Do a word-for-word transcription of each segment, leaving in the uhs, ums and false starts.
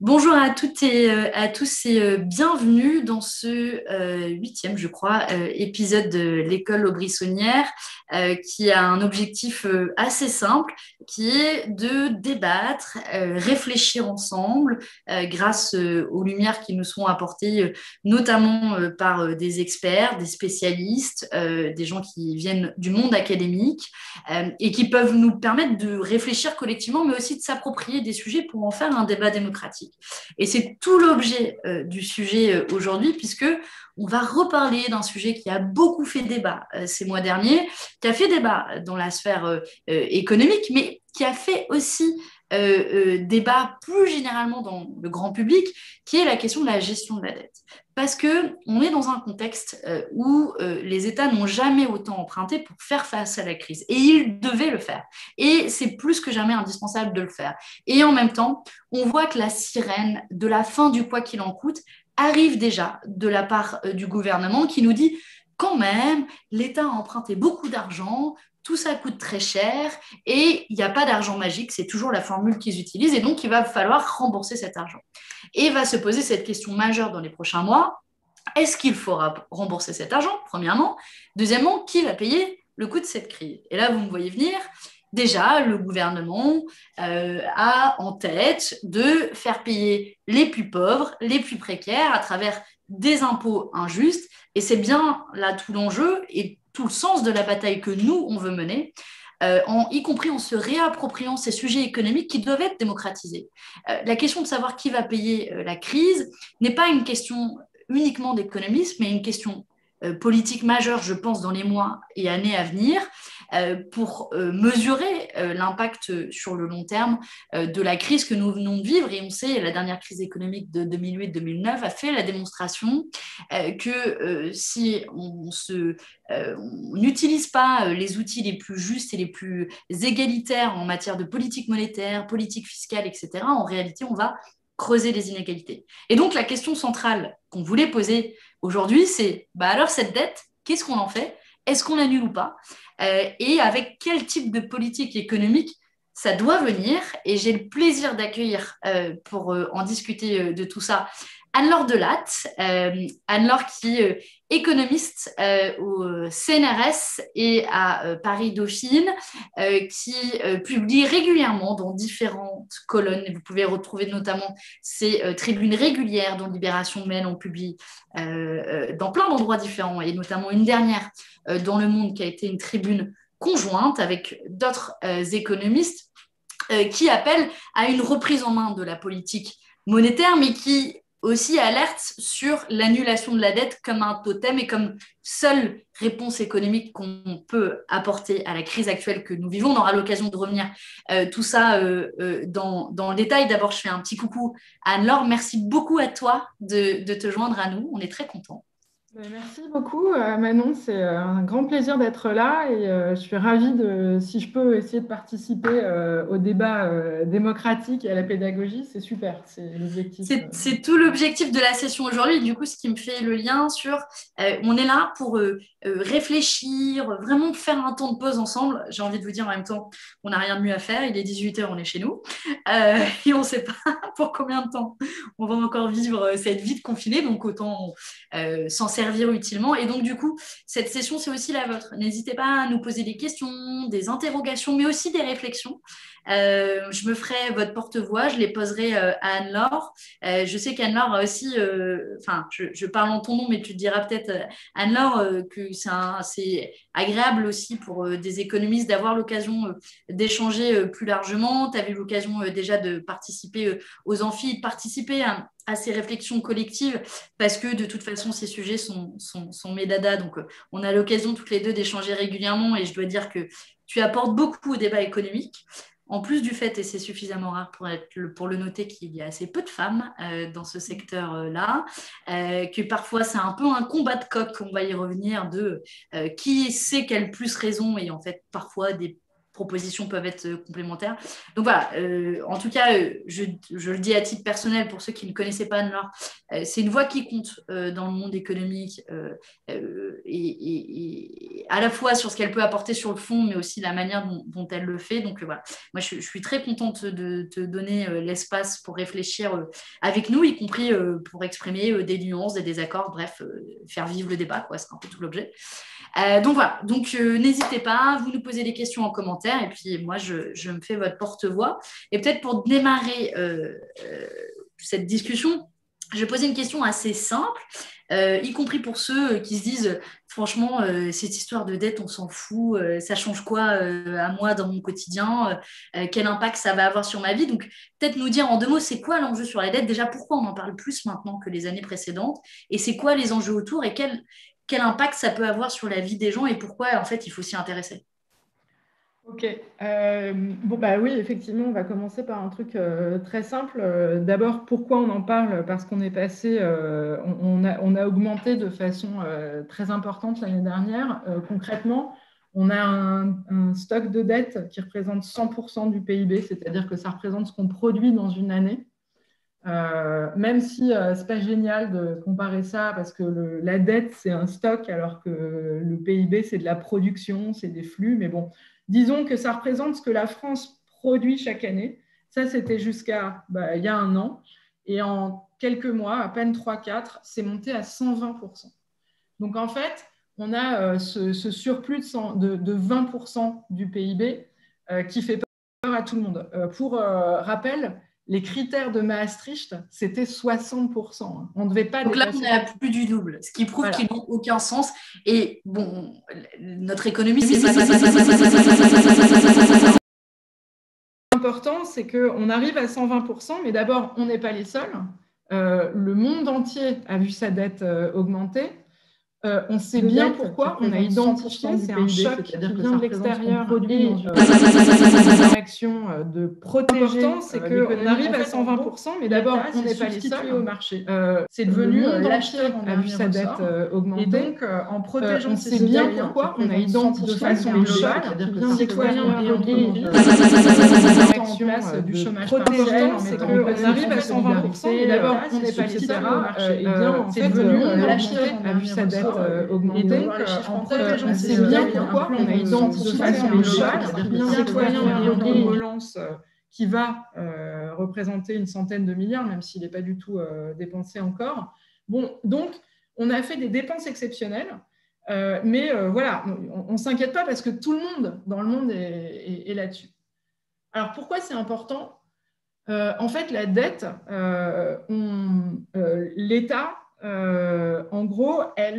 Bonjour à toutes et euh, à tous et euh, bienvenue dans ce euh, huitième, je crois, euh, épisode de l'école Aubrissonnière euh, qui a un objectif euh, assez simple, qui est de débattre, euh, réfléchir ensemble euh, grâce euh, aux lumières qui nous sont apportées, euh, notamment euh, par euh, des experts, des spécialistes, euh, des gens qui viennent du monde académique euh, et qui peuvent nous permettre de réfléchir collectivement, mais aussi de s'approprier des sujets pour en faire un débat démocratique. Et c'est tout l'objet euh, du sujet euh, aujourd'hui, puisque on va reparler d'un sujet qui a beaucoup fait débat euh, ces mois derniers, qui a fait débat dans la sphère euh, euh, économique, mais qui a fait aussi euh, euh, débat plus généralement dans le grand public, qui est la question de la gestion de la dette. Parce qu'on est dans un contexte euh, où euh, les États n'ont jamais autant emprunté pour faire face à la crise. Et ils devaient le faire. Et c'est plus que jamais indispensable de le faire. Et en même temps, on voit que la sirène de la fin du quoi qu'il en coûte arrive déjà de la part euh, du gouvernement qui nous dit quand même, l'État a emprunté beaucoup d'argent, tout ça coûte très cher et il n'y a pas d'argent magique, c'est toujours la formule qu'ils utilisent et donc il va falloir rembourser cet argent. Et va se poser cette question majeure dans les prochains mois, est-ce qu'il faudra rembourser cet argent, premièrement? Deuxièmement, qui va payer le coût de cette crise? Et là, vous me voyez venir, déjà, le gouvernement euh, a en tête de faire payer les plus pauvres, les plus précaires, à travers des impôts injustes. Et c'est bien là tout l'enjeu et tout le sens de la bataille que nous, on veut mener, euh, en, y compris en se réappropriant ces sujets économiques qui doivent être démocratisés. Euh, la question de savoir qui va payer euh, la crise n'est pas une question uniquement d'économisme, mais une question euh, politique majeure, je pense, dans les mois et années à venir, euh, pour euh, mesurer euh, l'impact sur le long terme euh, de la crise que nous venons de vivre. Et on sait, la dernière crise économique de deux mille huit deux mille neuf a fait la démonstration euh, que euh, si on se euh, on n'utilise pas les outils les plus justes et les plus égalitaires en matière de politique monétaire, politique fiscale, et cetera, en réalité, on va creuser les inégalités. Et donc, la question centrale qu'on voulait poser aujourd'hui, c'est bah alors cette dette, qu'est-ce qu'on en fait? Est-ce qu'on l'annule ou pas? euh, Et avec quel type de politique économique ça doit venir? Et j'ai le plaisir d'accueillir euh, pour euh, en discuter euh, de tout ça Anne-Laure Delatte. Euh, Anne-Laure qui est euh, économiste euh, au C N R S et à euh, Paris Dauphine, euh, qui euh, publie régulièrement dans différentes colonnes. Vous pouvez retrouver notamment ces euh, tribunes régulières dont Libération Mail on publie euh, euh, dans plein d'endroits différents, et notamment une dernière euh, dans Le Monde qui a été une tribune conjointe avec d'autres euh, économistes euh, qui appellent à une reprise en main de la politique monétaire, mais qui aussi alerte sur l'annulation de la dette comme un totem et comme seule réponse économique qu'on peut apporter à la crise actuelle que nous vivons. On aura l'occasion de revenir euh, tout ça euh, euh, dans, dans le détail. D'abord, je fais un petit coucou à Anne-Laure. Merci beaucoup à toi de, de te joindre à nous. On est très contents. Ben, Merci beaucoup, euh, Manon. C'est euh, un grand plaisir d'être là et euh, je suis ravie de, si je peux essayer de participer euh, au débat euh, démocratique et à la pédagogie, c'est super, c'est l'objectif. C'est, c'est tout l'objectif de la session aujourd'hui. Du coup, ce qui me fait le lien sur, euh, on est là pour euh, euh, réfléchir, vraiment faire un temps de pause ensemble. J'ai envie de vous dire en même temps, on n'a rien de mieux à faire. Il est dix-huit heures, on est chez nous. Euh, et on ne sait pas pour combien de temps on va encore vivre euh, cette vie de confiné. Donc, autant euh, s'en servir utilement. Et donc, du coup, cette session, c'est aussi la vôtre. N'hésitez pas à nous poser des questions, des interrogations, mais aussi des réflexions. Euh, je me ferai votre porte-voix, je les poserai euh, à Anne-Laure. Euh, je sais qu'Anne-Laure a aussi, euh, enfin, je, je, parle en ton nom, mais tu te diras peut-être, euh, Anne-Laure, euh, que c'est, un, c'est agréable aussi pour euh, des économistes d'avoir l'occasion euh, d'échanger euh, plus largement. Tu as eu l'occasion euh, déjà de participer euh, aux amphis, de participer à, à ces réflexions collectives, parce que de toute façon, ces sujets sont, sont, sont mes dadas. Donc, euh, on a l'occasion toutes les deux d'échanger régulièrement et je dois dire que tu apportes beaucoup au débat économique. En plus du fait, et c'est suffisamment rare pour, être, pour le noter, qu'il y a assez peu de femmes euh, dans ce secteur-là, euh, que parfois c'est un peu un combat de coq, on va y revenir, de euh, qui sait quelle plus raison, et en fait parfois des propositions peuvent être euh, complémentaires. Donc voilà, euh, en tout cas, euh, je, je le dis à titre personnel pour ceux qui ne connaissaient pas Anne-Laure, euh, c'est une voix qui compte euh, dans le monde économique euh, euh, et, et, et à la fois sur ce qu'elle peut apporter sur le fond, mais aussi la manière dont, dont elle le fait. Donc euh, voilà, moi je, je, suis très contente de te donner euh, l'espace pour réfléchir euh, avec nous, y compris euh, pour exprimer euh, des nuances, des désaccords, bref, euh, faire vivre le débat, quoi, c'est un peu tout l'objet. Euh, donc voilà, donc euh, n'hésitez pas, vous nous posez des questions en commentaire et puis moi je, je me fais votre porte-voix. Et peut-être pour démarrer euh, euh, cette discussion, je vais poser une question assez simple, euh, y compris pour ceux qui se disent franchement, euh, cette histoire de dette, on s'en fout, euh, ça change quoi euh, à moi dans mon quotidien, euh, quel impact ça va avoir sur ma vie. Donc peut-être nous dire en deux mots, c'est quoi l'enjeu sur la dette, déjà pourquoi on en parle plus maintenant que les années précédentes et c'est quoi les enjeux autour et quel quel impact ça peut avoir sur la vie des gens et pourquoi, en fait, il faut s'y intéresser. Ok. Euh, bon, bah oui, effectivement, on va commencer par un truc euh, très simple. Euh, D'abord, pourquoi on en parle? Parce qu'on est passé, euh, on, on a, on a augmenté de façon euh, très importante l'année dernière. Euh, concrètement, on a un, un stock de dette qui représente cent pour cent du P I B, c'est-à-dire que ça représente ce qu'on produit dans une année. Euh, même si euh, c'est pas génial de comparer ça parce que le, la dette c'est un stock alors que le P I B c'est de la production, c'est des flux, mais bon, disons que ça représente ce que la France produit chaque année. Ça c'était jusqu'à bah, il y a un an et en quelques mois, à peine trois quatre, c'est monté à cent vingt pour cent. Donc en fait, on a euh, ce, ce, surplus de, cent, de, de vingt pour cent du P I B euh, qui fait peur à tout le monde. Euh, pour euh, rappel, les critères de Maastricht, c'était soixante pour cent. On ne devait pas Donc là, dépasser. on est à plus du double, ce qui prouve voilà. qu'ils n'ont aucun sens. Et bon, notre économie, c'est pas ça. L'important, c'est qu'on arrive à cent vingt pour cent, mais d'abord, on n'est pas les seuls. Euh, le monde entier a vu sa dette euh, augmenter. Euh, on sait de bien pourquoi, on a identifié, c'est un choc qui vient de l'extérieur et euh, réaction de protéger. L'important, c'est qu'on arrive à cent vingt pour cent, mais d'abord, on n'est pas les seuls au marché. Euh, c'est devenu l'acheteur a vu sa dette euh, augmenter. Et donc, euh, en protégeant, euh, on sait bien pourquoi, on a identifié de façon globale, c'est-à-dire que citoyens et réaction du chômage partiel, c'est qu'on arrive à cent vingt pour cent, mais d'abord, on n'est pas les seuls au marché. Et bien, en fait, l'acheteur a vu sa dette euh, augmenter. Et donc, euh, en protégeant, on sait bien pourquoi on a identifié de façon globale, citoyens et relance qui va euh, représenter une centaine de milliards, même s'il n'est pas du tout euh, dépensé encore. Bon, donc, on a fait des dépenses exceptionnelles, euh, mais euh, voilà, on ne s'inquiète pas parce que tout le monde dans le monde est, est, est là-dessus. Alors, pourquoi c'est important? euh, En fait, la dette, euh, euh, l'État, euh, en gros,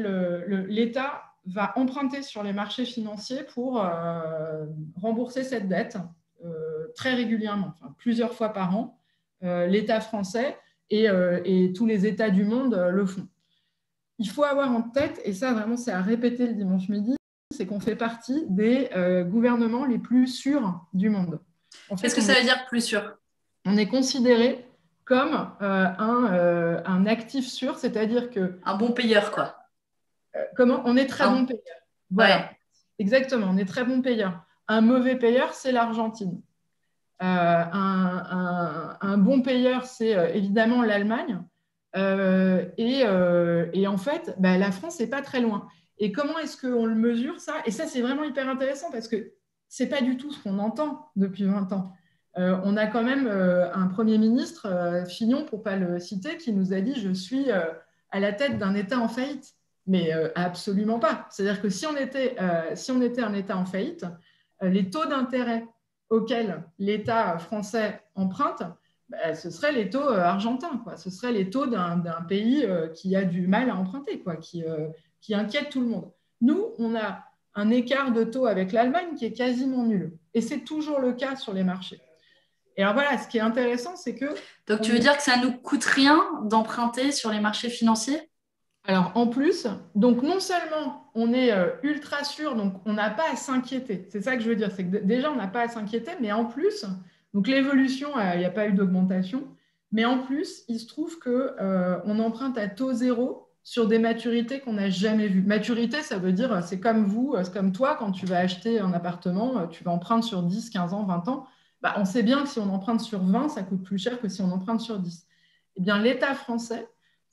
l'État va emprunter sur les marchés financiers pour euh, rembourser cette dette euh, très régulièrement, enfin, plusieurs fois par an. Euh, L'État français et, euh, et tous les États du monde euh, le font. Il faut avoir en tête, et ça vraiment c'est à répéter le dimanche midi, c'est qu'on fait partie des euh, gouvernements les plus sûrs du monde. En fait, qu'est-ce que ça est, veut dire plus sûr? On est considéré comme euh, un, euh, un actif sûr, c'est-à-dire que... Un bon payeur, quoi. Euh, comment? On est très un... bon payeur. Voilà, ouais. Exactement, on est très bon payeur. Un mauvais payeur, c'est l'Argentine. Euh, un, un, un bon payeur, c'est euh, évidemment l'Allemagne. Euh, et, euh, et en fait, bah, la France n'est pas très loin. Et comment est-ce qu'on le mesure, ça? Et ça, c'est vraiment hyper intéressant parce que ce n'est pas du tout ce qu'on entend depuis vingt ans. Euh, on a quand même euh, un Premier ministre, euh, Fillon, pour ne pas le citer, qui nous a dit « Je suis euh, à la tête d'un État en faillite ». Mais euh, absolument pas. C'est-à-dire que si on était, euh, si on était un État en faillite, euh, les taux d'intérêt auxquels l'État français emprunte, bah, ce seraient les taux euh, argentins, quoi. Ce seraient les taux d'un pays euh, qui a du mal à emprunter, quoi, qui, euh, qui inquiète tout le monde. Nous, on a un écart de taux avec l'Allemagne qui est quasiment nul. Et c'est toujours le cas sur les marchés. Et alors voilà, ce qui est intéressant, c'est que... Donc tu veux est... dire que ça ne nous coûte rien d'emprunter sur les marchés financiers? Alors en plus, donc non seulement on est euh, ultra sûr, donc on n'a pas à s'inquiéter. C'est ça que je veux dire, c'est que déjà on n'a pas à s'inquiéter, mais en plus, donc l'évolution, il euh, n'y a pas eu d'augmentation, mais en plus, il se trouve qu'on euh, emprunte à taux zéro sur des maturités qu'on n'a jamais vues. Maturité, ça veut dire, c'est comme vous, c'est comme toi, quand tu vas acheter un appartement, tu vas emprunter sur dix, quinze ans, vingt ans. Bah, on sait bien que si on emprunte sur vingt, ça coûte plus cher que si on emprunte sur dix. Eh bien, l'État français,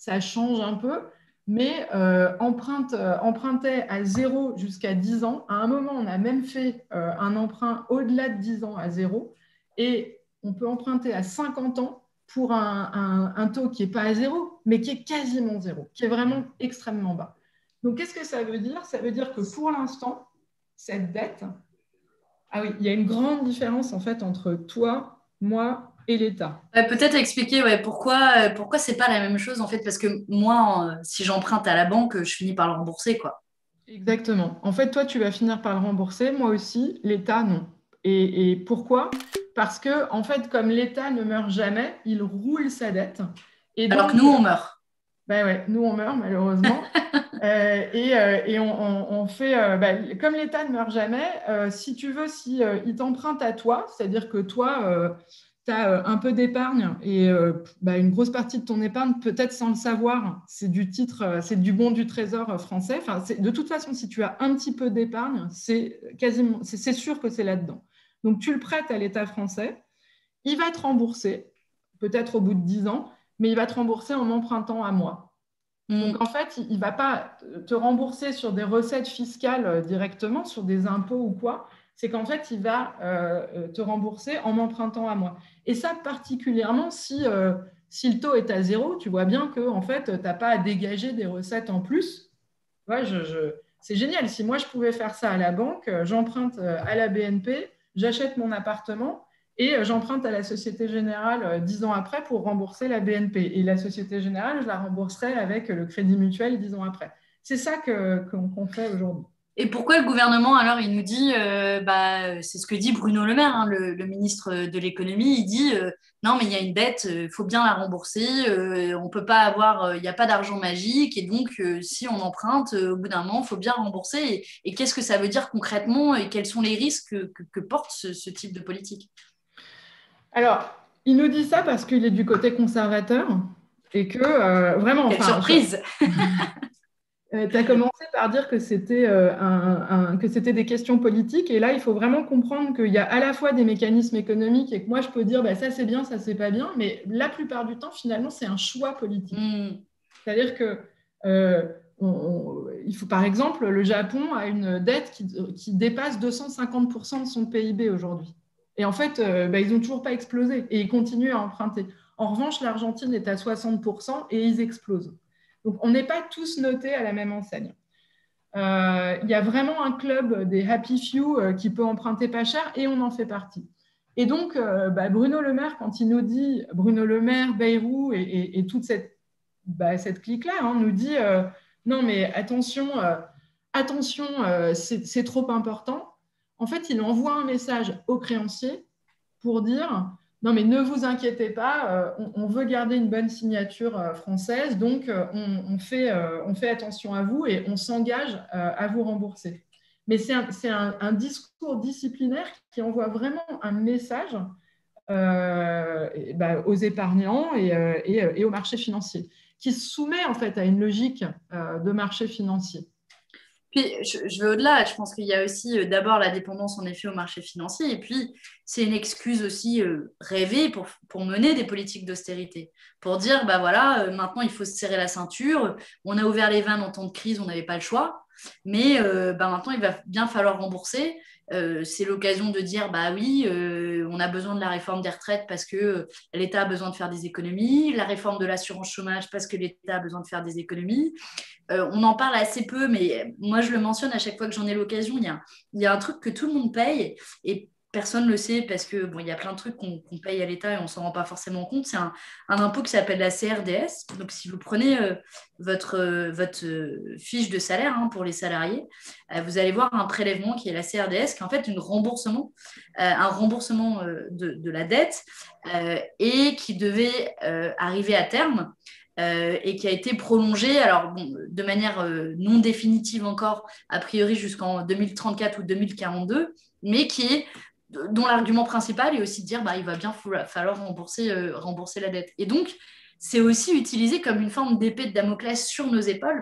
ça change un peu, mais euh, emprunte, euh, empruntait à zéro jusqu'à dix ans. À un moment, on a même fait euh, un emprunt au-delà de dix ans à zéro, et on peut emprunter à cinquante ans pour un, un, un taux qui n'est pas à zéro, mais qui est quasiment zéro, qui est vraiment extrêmement bas. Donc, qu'est-ce que ça veut dire? Ça veut dire que pour l'instant, cette dette, ah oui, il y a une grande différence en fait entre toi, moi et l'État. Ouais, peut-être expliquer ouais, pourquoi, euh, pourquoi c'est pas la même chose en fait, parce que moi, en- si j'emprunte à la banque, je finis par le rembourser, quoi. Exactement. En fait, toi, tu vas finir par le rembourser, moi aussi, l'État, non. Et, et pourquoi? Parce que, en fait, comme l'État ne meurt jamais, il roule sa dette. Et Alors que donc, nous, on meurt. ben ouais, nous, on meurt malheureusement. Euh, et euh, et on, on- on fait, euh, bah, comme l'État ne meurt jamais, euh, si tu veux, si euh, il t'emprunte à toi, c'est-à-dire que toi, tu as un peu d'épargne et euh, bah, une grosse partie de ton épargne, peut-être sans le savoir, c'est du titre, euh, c'est du bon du trésor français. Enfin, c'est- de toute façon, si tu as un petit peu d'épargne, c'est quasiment, c'est c'est sûr que c'est là-dedans. Donc, tu le prêtes à l'État français, il va te rembourser, peut-être au bout de dix ans, mais il va te rembourser en empruntant à moi. Donc, Mm. en fait, il ne va pas te rembourser sur des recettes fiscales euh, directement, sur des impôts ou quoi. C'est qu'en fait, il va euh, te rembourser en m'empruntant à moi. Et ça, particulièrement si, euh, si le taux est à zéro, tu vois bien que en fait, tu n'as pas à dégager des recettes en plus. Ouais, je, je... C'est génial. Si moi, je pouvais faire ça à la banque, euh, j'emprunte euh, à la B N P, j'achète mon appartement et euh, j'emprunte à la Société Générale euh, dix ans après pour rembourser la B N P. Et la Société Générale, je la rembourserai avec le Crédit Mutuel dix ans après. C'est ça que, qu'on, qu'on fait aujourd'hui. Et pourquoi le gouvernement, alors, il nous dit, euh, bah, c'est ce que dit Bruno Le Maire, hein, le, le ministre de l'économie, il dit, euh, non, mais il y a une dette, il faut bien la rembourser, euh, on peut pas avoir, euh, il n'y a pas d'argent magique, et donc, euh, si on emprunte, euh, au bout d'un moment, il faut bien rembourser. Et, et qu'est-ce que ça veut dire concrètement, et quels sont les risques que, que- que porte ce, ce type de politique? Alors, il nous dit ça parce qu'il est du côté conservateur et que euh, vraiment, Quelle enfin, je, surprise! Euh, tu as commencé par dire que c'était euh, un- un- que c'était des questions politiques, et là, il faut vraiment comprendre qu'il y a à la fois des mécanismes économiques et que moi, je peux dire bah, ça c'est bien, ça c'est pas bien, mais la plupart du temps, finalement, c'est un choix politique. Hmm. C'est-à-dire que euh, on- on- il faut, par exemple, le Japon a une dette qui, qui dépasse deux cent cinquante pour cent de son P I B aujourd'hui. Et en fait, euh, bah, ils n'ont toujours pas explosé et ils continuent à emprunter. En revanche, l'Argentine est à soixante pour cent et ils explosent. Donc, on n'est pas tous notés à la même enseigne. Euh, il y a vraiment un club des happy few euh, qui peut emprunter pas cher et on en fait partie. Et donc, euh, bah, Bruno Le Maire, quand il nous dit, Bruno Le Maire, Bayrou et, et, et toute cette, bah, cette clique-là, hein, nous dit euh, non, mais attention, euh, attention, euh, c'est c'est trop important. En fait, il envoie un message aux créanciers pour dire non, mais ne vous inquiétez pas, euh, on, on, veut garder une bonne signature euh, française, donc euh, on, on, fait, euh, on fait attention à vous et on s'engage euh, à vous rembourser. Mais c'est un, un, un, discours disciplinaire qui envoie vraiment un message euh, et, bah, aux épargnants et, euh, et, et, au marché financier, qui se soumet en fait à une logique euh, de marché financier. Puis, je, je vais au-delà. Je pense qu'il y a aussi euh, d'abord la dépendance en effet au marché financier. Et puis, c'est une excuse aussi euh, rêvée pour, pour mener des politiques d'austérité. Pour dire, bah voilà, euh, maintenant il faut se serrer la ceinture. On a ouvert les vannes en temps de crise, on n'avait pas le choix. Mais euh, bah maintenant, il va bien falloir rembourser. Euh, c'est l'occasion de dire, bah oui, euh, on a besoin de la réforme des retraites parce que euh, l'État a besoin de faire des économies. La réforme de l'assurance chômage parce que l'État a besoin de faire des économies. Euh, on en parle assez peu, mais moi je le mentionne à chaque fois que j'en ai l'occasion. Il y a, il y a un truc que tout le monde paye et personne ne le sait parce que bon, il y a plein de trucs qu'on qu'on paye à l'État et on ne s'en rend pas forcément compte. C'est un, un impôt qui s'appelle la C R D S. Donc si vous prenez euh, votre, euh, votre euh, fiche de salaire hein, pour les salariés, euh, vous allez voir un prélèvement qui est la C R D S, qui est en fait une remboursement, euh, un remboursement euh, de, de, la dette euh, et qui devait euh, arriver à terme. Euh, et qui a été prolongé, alors bon, de manière euh, non définitive encore, a priori jusqu'en deux mille trente-quatre ou deux mille quarante-deux, mais qui est, dont l'argument principal est aussi de dire bah, il va bien falloir rembourser, euh, rembourser la dette. Et donc, c'est aussi utilisé comme une forme d'épée de Damoclès sur nos épaules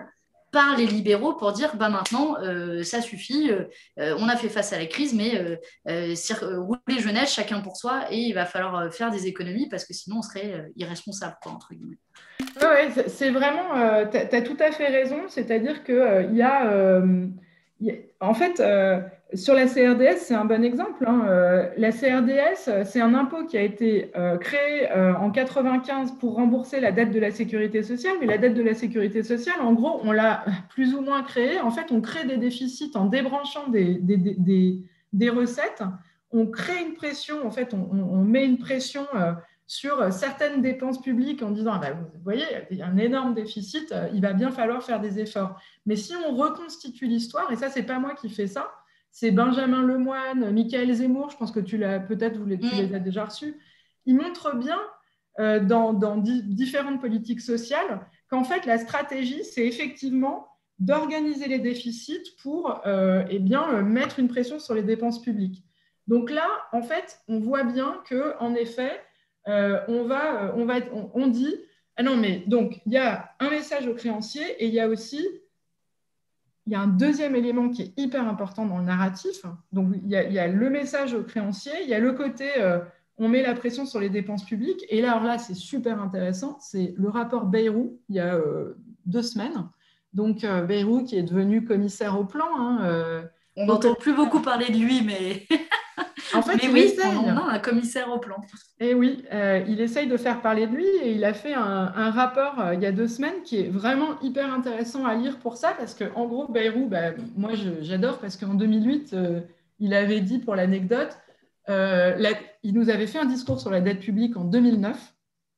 par les libéraux pour dire bah, maintenant, euh, ça suffit, euh, euh, on a fait face à la crise, mais euh, euh, cir- euh, rouler jeunesse, chacun pour soi, et il va falloir euh, faire des économies parce que sinon on serait euh, irresponsable, quoi, entre guillemets. Ouais, ouais, c'est c'est vraiment, euh, tu as tout à fait raison, c'est-à-dire que, euh, il y a, euh, il y a- en fait, euh, sur la C R D S, c'est un bon exemple, hein. Euh, la C R D S, euh, c'est un impôt qui a été euh, créé euh, en quatre-vingt-quinze pour rembourser la dette de la sécurité sociale, mais la dette de la sécurité sociale, en gros, on l'a plus ou moins créée. En fait, on crée des déficits en débranchant des, des, des, des- des recettes, on crée une pression, en fait, on, on- on met une pression. Euh, sur certaines dépenses publiques en disant, ah ben, vous voyez, il y a un énorme déficit, il va bien falloir faire des efforts. Mais si on reconstitue l'histoire, et ça, c'est pas moi qui fais ça, c'est Benjamin Lemoine, Michael Zemmour, je pense que tu l'as peut-être, vous les, tu les as Mm. déjà reçus, ils montrent bien euh, dans, dans di- différentes politiques sociales qu'en fait, la stratégie, c'est effectivement d'organiser les déficits pour euh, eh bien, mettre une pression sur les dépenses publiques. Donc là, en fait, on voit bien que, en effet, euh, on, va, on, va être, on, on dit, ah non, mais donc, il y a un message aux créanciers et il y a aussi, il y a un deuxième élément qui est hyper important dans le narratif. Donc, il y a, il y a le message aux créanciers, il y a le côté, euh, on met la pression sur les dépenses publiques. Et là, alors là, c'est super intéressant, c'est le rapport Bayrou, il y a euh, deux semaines. Donc, euh, Bayrou qui est devenu commissaire au plan, hein, euh, On haut n'entend plus commissaire. beaucoup parler de lui, mais, En fait, mais il oui, on essaye. en a un commissaire au plan. Et oui, euh, il essaye de faire parler de lui et il a fait un, un rapport euh, il y a deux semaines qui est vraiment hyper intéressant à lire pour ça parce qu'en gros, Bayrou, bah, moi je- j'adore parce qu'en deux mille huit, euh, il avait dit pour l'anecdote, euh, la- il nous avait fait un discours sur la dette publique en deux mille neuf.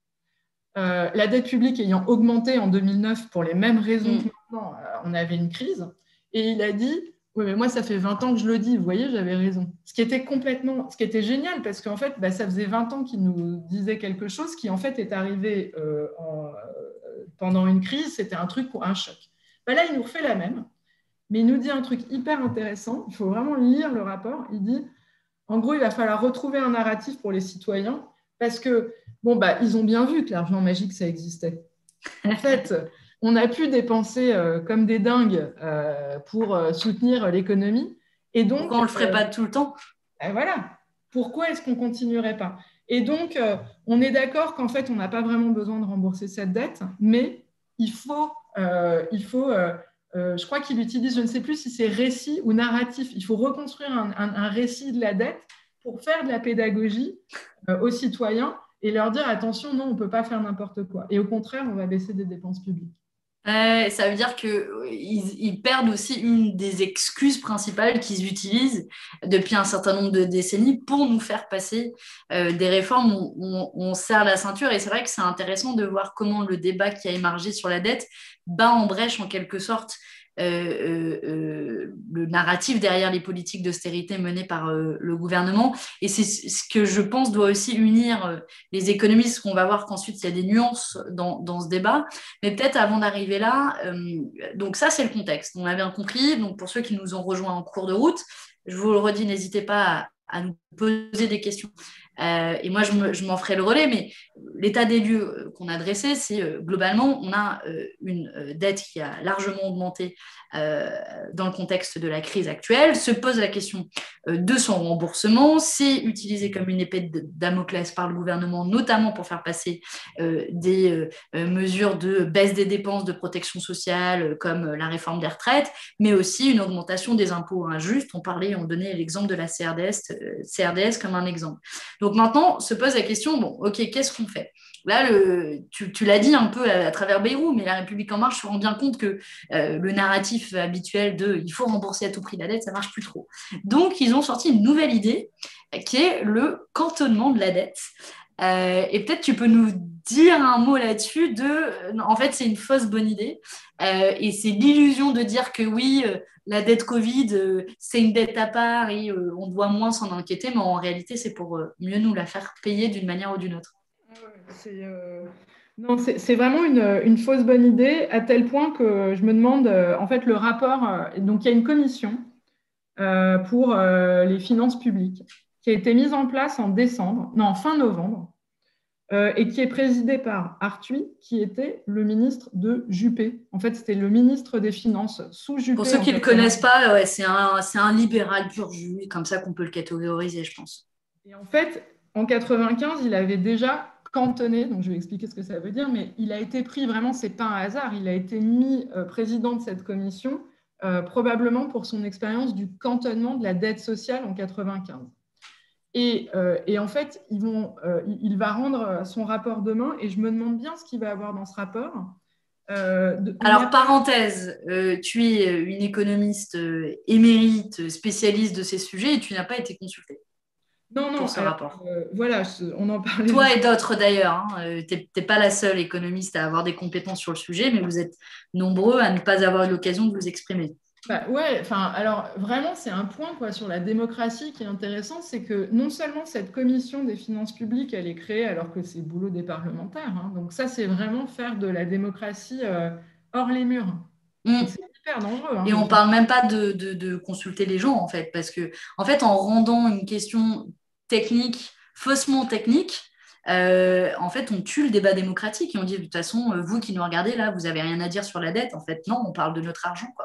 Euh, la dette publique ayant augmenté en deux mille neuf pour les mêmes raisons que Mm. maintenant, euh, on avait une crise. Et il a dit, oui, mais moi, ça fait vingt ans que je le dis, vous voyez, j'avais raison. Ce qui était complètement, ce qui était génial, parce qu'en fait, bah, ça faisait vingt ans qu'il nous disait quelque chose qui, en fait, est arrivé euh, en, euh, pendant une crise, c'était un truc, un choc. Bah, là, il nous refait la même, mais il nous dit un truc hyper intéressant, il faut vraiment lire le rapport, il dit, en gros, il va falloir retrouver un narratif pour les citoyens parce que, bon, bah, ils ont bien vu que l'argent magique, ça existait. En fait, on a pu dépenser euh, comme des dingues euh, pour euh, soutenir l'économie. Et Pourquoi on donc, le ferait euh, pas tout le temps? ben voilà, pourquoi est-ce qu'on ne continuerait pas? Et donc, euh, on est d'accord qu'en fait, on n'a pas vraiment besoin de rembourser cette dette, mais il faut, euh, il faut euh, euh, je crois qu'il utilise, je ne sais plus si c'est récit ou narratif, il faut reconstruire un, un, un récit de la dette pour faire de la pédagogie euh, aux citoyens et leur dire, attention, non, on ne peut pas faire n'importe quoi. Et au contraire, on va baisser des dépenses publiques. Euh, ça veut dire qu'ils ils ils perdent aussi une des excuses principales qu'ils utilisent depuis un certain nombre de décennies pour nous faire passer euh, des réformes où on, on serre la ceinture. Et c'est vrai que c'est intéressant de voir comment le débat qui a émergé sur la dette bat en brèche en quelque sorte euh, euh, euh, le narratif derrière les politiques d'austérité menées par euh, le gouvernement. Et c'est ce que je pense doit aussi unir euh, les économistes, qu'on va voir qu'ensuite il y a des nuances dans, dans ce débat. Mais peut-être avant d'arriver là, euh, donc ça c'est le contexte. On a bien compris. Donc pour ceux qui nous ont rejoints en cours de route, je vous le redis, n'hésitez pas à, à nous poser des questions. Euh, et moi, je, me, je m'en ferai le relais, mais l'état des lieux qu'on a dressé, c'est euh, globalement, on a euh, une euh, dette qui a largement augmenté euh, dans le contexte de la crise actuelle. Se pose la question euh, de son remboursement. C'est utilisé comme une épée de Damoclès par le gouvernement, notamment pour faire passer euh, des euh, mesures de baisse des dépenses de protection sociale, euh, comme la réforme des retraites, mais aussi une augmentation des impôts injustes. On parlait, on donnait l'exemple de la C R D S, euh, C R D S comme un exemple. Donc maintenant, se pose la question, bon, ok, qu'est-ce qu'on fait? Là, le, tu, tu l'as dit un peu à, à travers Bayrou, mais la République en marche se rend bien compte que euh, le narratif habituel de il faut rembourser à tout prix la dette, ça marche plus trop. Donc, ils ont sorti une nouvelle idée qui est le cantonnement de la dette. Euh, et peut-être tu peux nous dire un mot là-dessus de, en fait, c'est une fausse bonne idée. Euh, et c'est l'illusion de dire que oui, euh, la dette Covid, euh, c'est une dette à part et euh, on doit moins s'en inquiéter, mais en réalité, c'est pour euh, mieux nous la faire payer d'une manière ou d'une autre. C'est euh, non, c'est c'est vraiment une, une fausse bonne idée, à tel point que je me demande, euh, en fait, le rapport. Euh, donc, il y a une commission euh, pour euh, les finances publiques qui a été mise en place en décembre, non, fin novembre, euh, et qui est présidé par Arthuis, qui était le ministre de Juppé. En fait, c'était le ministre des Finances sous Juppé. Pour ceux qui ne le connaissent pas, ouais, c'est un, c'est un libéral pur jus, comme ça qu'on peut le catégoriser, je pense. Et en fait, en quatre-vingt-quinze, il avait déjà cantonné, donc je vais expliquer ce que ça veut dire, mais il a été pris, vraiment, c'est pas un hasard, il a été mis euh, président de cette commission, euh, probablement pour son expérience du cantonnement de la dette sociale en quatre-vingt-quinze. Et, euh, et en fait, ils vont, euh, il va rendre son rapport demain, et je me demande bien ce qu'il va avoir dans ce rapport. Euh, de, Alors, parenthèse, euh, tu es une économiste euh, émérite, spécialiste de ces sujets, et tu n'as pas été consultée. Non, non, pour ce alors, rapport. Euh, voilà, on en parlait. Toi et d'autres d'ailleurs. Hein. Tu n'es pas la seule économiste à avoir des compétences sur le sujet, mais vous êtes nombreux à ne pas avoir eu l'occasion de vous exprimer. Bah, ouais, enfin, alors vraiment, c'est un point quoi, sur la démocratie qui est intéressant, c'est que non seulement cette commission des finances publiques, elle est créée alors que c'est le boulot des parlementaires. Hein, donc ça, c'est vraiment faire de la démocratie euh, hors les murs. Mmh. C'est hyper dangereux. Hein, et on ne parle même pas de, de, de consulter les gens, en fait, parce que, en fait, en rendant une question technique, faussement technique, euh, en fait, on tue le débat démocratique et on dit, de toute façon, vous qui nous regardez là, vous n'avez rien à dire sur la dette. En fait, non, on parle de notre argent, quoi.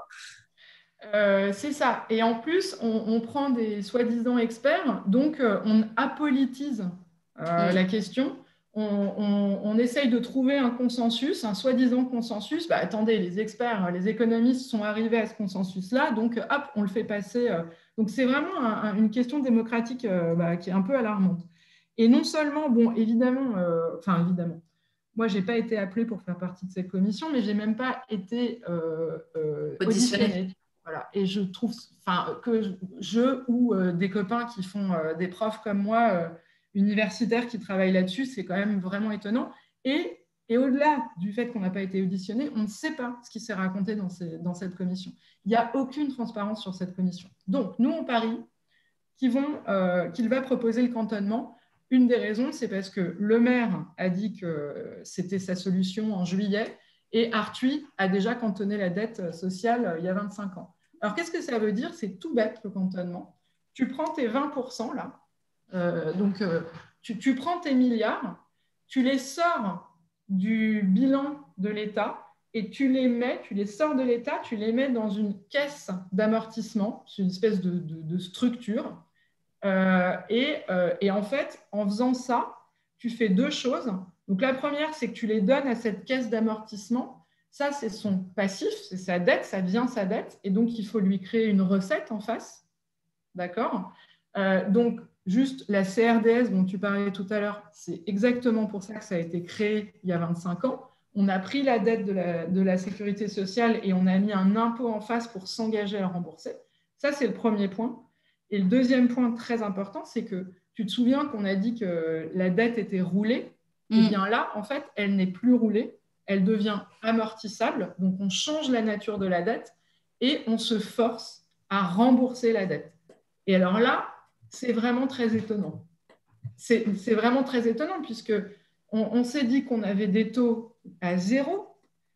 Euh, c'est ça. Et en plus, on, on prend des soi-disant experts, donc euh, on apolitise euh, mmh. la question. On, on, on essaye de trouver un consensus, un soi-disant consensus. Bah, attendez, les experts, les économistes sont arrivés à ce consensus-là, donc hop, on le fait passer. Euh. Donc c'est vraiment un, un, une question démocratique euh, bah, qui est un peu alarmante. Et non seulement, bon, évidemment, euh, enfin évidemment, moi, je n'ai pas été appelée pour faire partie de cette commission, mais je n'ai même pas été euh, euh, auditionnée. Voilà. Et je trouve enfin, que je ou euh, des copains qui font euh, des profs comme moi, euh, universitaires qui travaillent là-dessus, c'est quand même vraiment étonnant. Et, et au-delà du fait qu'on n'a pas été auditionné, on ne sait pas ce qui s'est raconté dans, ces, dans cette commission. Il n'y a aucune transparence sur cette commission. Donc, nous, on parie qu'il euh, qu'il va proposer le cantonnement. Une des raisons, c'est parce que le maire a dit que c'était sa solution en juillet et Arthuis a déjà cantonné la dette sociale euh, il y a vingt-cinq ans. Alors, qu'est-ce que ça veut dire? C'est tout bête, le cantonnement. Tu prends tes vingt pour cent, là, euh, donc euh, tu, tu prends tes milliards, tu les sors du bilan de l'État et tu les mets, tu les sors de l'État, tu les mets dans une caisse d'amortissement, c'est une espèce de, de, de structure. Euh, et, euh, et en fait, en faisant ça, tu fais deux choses. Donc, la première, c'est que tu les donnes à cette caisse d'amortissement. Ça, c'est son passif, c'est sa dette, ça devient sa dette. Et donc, il faut lui créer une recette en face. D'accord euh, Donc, juste la C R D S dont tu parlais tout à l'heure, c'est exactement pour ça que ça a été créé il y a vingt-cinq ans. On a pris la dette de la, de la sécurité sociale et on a mis un impôt en face pour s'engager à la rembourser. Ça, c'est le premier point. Et le deuxième point très important, c'est que tu te souviens qu'on a dit que la dette était roulée. Mmh. Eh bien là, en fait, elle n'est plus roulée. Elle devient amortissable. Donc, on change la nature de la dette et on se force à rembourser la dette. Et alors là, c'est vraiment très étonnant. C'est, c'est vraiment très étonnant puisque on, on s'est dit qu'on avait des taux à zéro,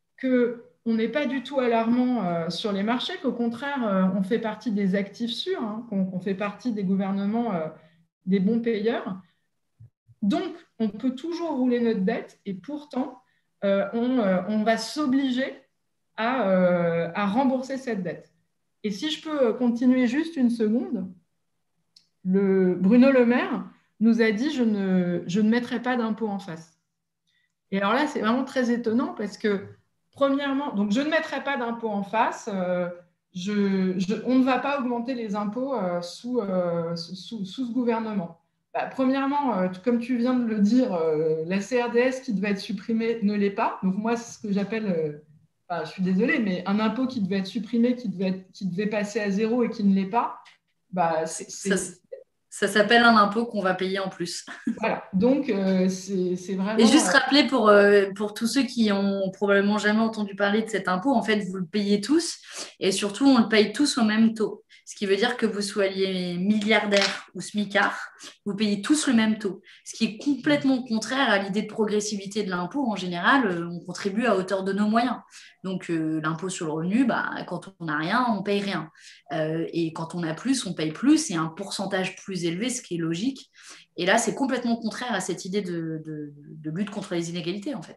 qu'on n'est pas du tout alarmant euh, sur les marchés, qu'au contraire, euh, on fait partie des actifs sûrs, hein, qu'on, qu'on fait partie des gouvernements, euh, des bons payeurs. Donc, on peut toujours rouler notre dette et pourtant, euh, on, euh, on va s'obliger à, euh, à rembourser cette dette. Et si je peux continuer juste une seconde, le, Bruno Le Maire nous a dit « je ne, je ne mettrai pas d'impôt en face ». Et alors là, c'est vraiment très étonnant parce que, premièrement, donc je ne mettrai pas d'impôt en face, euh, je, je, on ne va pas augmenter les impôts euh, sous, euh, sous, sous ce gouvernement. Bah, premièrement, euh, comme tu viens de le dire, euh, la C R D S qui devait être supprimée ne l'est pas. Donc moi, c'est ce que j'appelle, euh, enfin, je suis désolée, mais un impôt qui devait être supprimé, qui devait, être, qui devait passer à zéro et qui ne l'est pas, bah, c'est, c'est... Ça, ça s'appelle un impôt qu'on va payer en plus. Voilà, donc euh, c'est, c'est vraiment... Et juste rappeler pour, euh, pour tous ceux qui ont probablement jamais entendu parler de cet impôt, en fait, vous le payez tous et surtout, on le paye tous au même taux. Ce qui veut dire que vous soyez milliardaire ou smicard, vous payez tous le même taux. Ce qui est complètement contraire à l'idée de progressivité de l'impôt. En général, euh, on contribue à hauteur de nos moyens. Donc, euh, l'impôt sur le revenu, bah, quand on n'a rien, on paye rien. Euh, et quand on a plus, on paye plus et un pourcentage plus élevé, ce qui est logique. Et là, c'est complètement contraire à cette idée de, de, de lutte contre les inégalités, en fait.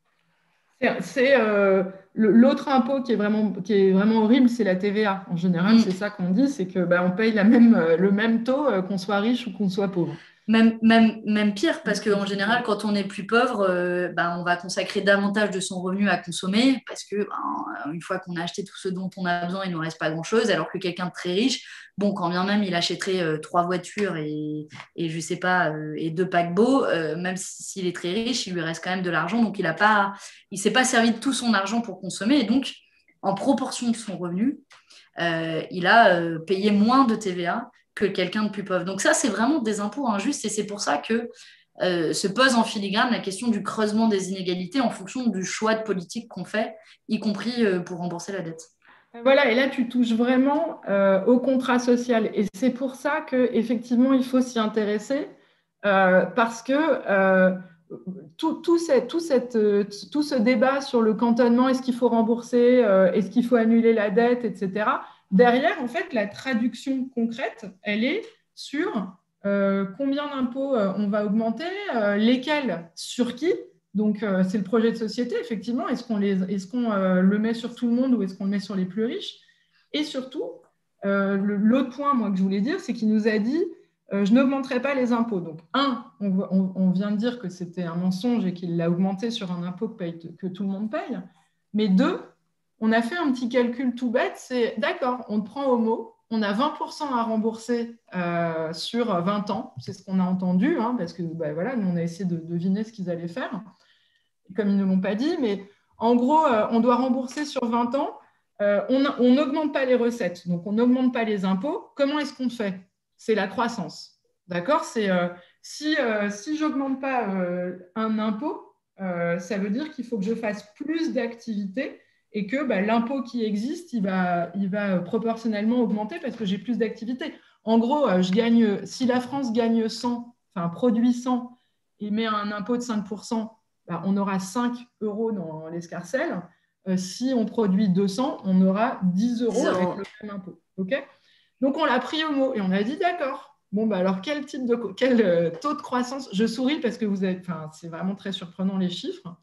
C'est euh, l'autre impôt qui est vraiment, qui est vraiment horrible, c'est la T V A. En général, Mm. c'est ça qu'on dit, c'est que bah, on paye la même, euh, le même taux euh, qu'on soit riche ou qu'on soit pauvre. Même, même, même pire, parce qu'en général, quand on est plus pauvre, euh, ben, on va consacrer davantage de son revenu à consommer, parce que ben, une fois qu'on a acheté tout ce dont on a besoin, il ne nous reste pas grand-chose, alors que quelqu'un de très riche, bon, quand bien même il achèterait euh, trois voitures et, et je sais pas, euh, et deux paquebots, euh, même s'il est très riche, il lui reste quand même de l'argent, donc il a pas, il s'est pas servi de tout son argent pour consommer, et donc, en proportion de son revenu, euh, il a euh, payé moins de T V A que quelqu'un de plus pauvre. Donc ça, c'est vraiment des impôts injustes et c'est pour ça que euh, se pose en filigrane la question du creusement des inégalités en fonction du choix de politique qu'on fait, y compris euh, pour rembourser la dette. Voilà, et là, tu touches vraiment euh, au contrat social. Et c'est pour ça qu'effectivement, il faut s'y intéresser, euh, parce que euh, tout, tout, cette, tout, cette, tout, ce débat sur le cantonnement, est-ce qu'il faut rembourser, euh, est-ce qu'il faut annuler la dette, et cetera, derrière, en fait, la traduction concrète, elle est sur euh, combien d'impôts euh, on va augmenter, euh, lesquels, sur qui. Donc, euh, c'est le projet de société, effectivement. Est-ce qu'on les, est-ce qu'on euh, le met sur tout le monde ou est-ce qu'on le met sur les plus riches? Et surtout, euh, le, l'autre point, moi, que je voulais dire, c'est qu'il nous a dit euh, je n'augmenterai pas les impôts. Donc, un, on, on, on vient de dire que c'était un mensonge et qu'il l'a augmenté sur un impôt que, paye, que tout le monde paye. Mais deux, on a fait un petit calcul tout bête c'est d'accord, on te prend au mot, on a vingt pour cent à rembourser euh, sur vingt ans, c'est ce qu'on a entendu, hein, parce que bah, voilà, nous, on a essayé de deviner ce qu'ils allaient faire comme ils ne l'ont pas dit, mais en gros, euh, on doit rembourser sur vingt ans. Euh, on n'augmente pas les recettes, donc on n'augmente pas les impôts. Comment est-ce qu'on fait? C'est la croissance. D'accord? C'est euh, si, euh, si je n'augmente pas euh, un impôt, euh, ça veut dire qu'il faut que je fasse plus d'activités et que bah, l'impôt qui existe, il va, il va proportionnellement augmenter parce que j'ai plus d'activités. En gros, euh, je gagne, si la France gagne cent, enfin produit cent et met un impôt de cinq pour cent, bah, on aura cinq euros dans l'escarcelle. Euh, si on produit deux cents, on aura dix euros avec le même impôt. Okay, donc, on l'a pris au mot et on a dit d'accord. Bon, bah alors, quel, type de, quel euh, taux de croissance? Je souris parce que vous êtes, enfin, c'est vraiment très surprenant les chiffres.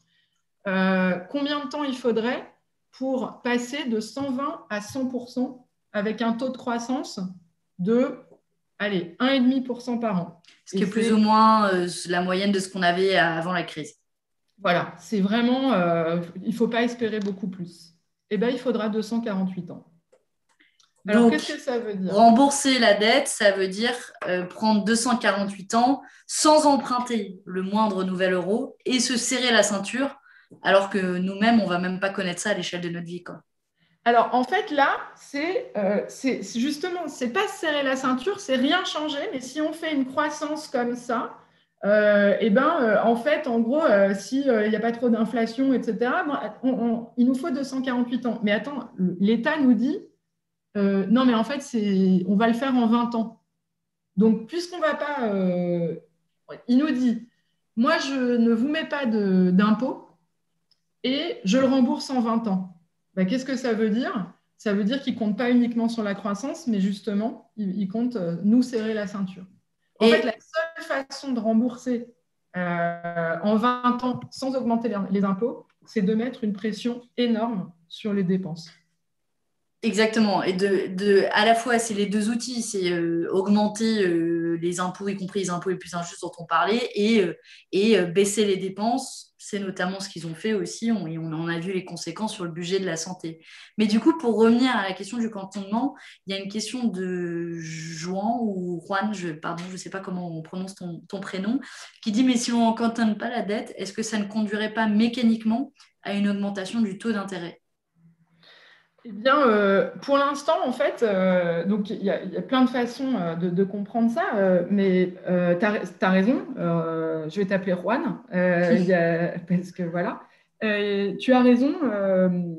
Euh, combien de temps il faudrait pour passer de cent vingt à cent pour cent avec un taux de croissance de, allez, un virgule cinq pour cent par an? Ce qui est plus ou moins euh, la moyenne de ce qu'on avait avant la crise. Voilà, c'est vraiment, euh, il ne faut pas espérer beaucoup plus. Eh bien, il faudra deux cent quarante-huit ans. Alors, Donc, qu'est-ce que ça veut dire? rembourser la dette, ça veut dire euh, prendre deux cent quarante-huit ans sans emprunter le moindre nouvel euro et se serrer la ceinture, alors que nous-mêmes, on ne va même pas connaître ça à l'échelle de notre vie, quoi. Alors, en fait, là, c'est euh, c'est- c'est justement, c'est pas serrer la ceinture, c'est rien changer, mais si on fait une croissance comme ça, euh, eh ben, euh, en fait, en gros, euh, s'il n'y a pas trop d'inflation, et cetera, bon, on- on- il nous faut deux cent quarante-huit ans. Mais attends, l'État nous dit, euh, non, mais en fait, c'est, on va le faire en vingt ans. Donc, puisqu'on va pas, euh, il nous dit, moi, je ne vous mets pas de- d'impôt et je le rembourse en vingt ans. Ben, qu'est-ce que ça veut dire? Ça veut dire qu'il ne compte pas uniquement sur la croissance, mais justement, il, il compte euh, nous serrer la ceinture. En fait, Et la seule façon de rembourser euh, en vingt ans sans augmenter les, les impôts, c'est de mettre une pression énorme sur les dépenses. exactement. Et de, de, à la fois, c'est les deux outils, c'est euh, augmenter euh, les impôts, y compris les impôts les plus injustes dont on parlait, et, euh, et euh, baisser les dépenses. C'est notamment ce qu'ils ont fait aussi, on, et on en a vu les conséquences sur le budget de la santé. Mais du coup, pour revenir à la question du cantonnement, il y a une question de Juan ou Juan, je, pardon, je ne sais pas comment on prononce ton, ton prénom, qui dit, mais si on ne cantonne pas la dette, est-ce que ça ne conduirait pas mécaniquement à une augmentation du taux d'intérêt? Eh bien, euh, pour l'instant, en fait, euh, donc il y, a- il y a plein de façons euh, de, de comprendre ça, euh, mais euh, tu as raison. Euh, je vais t'appeler Juan, euh, il y a- parce que voilà. Euh, tu as raison. Euh,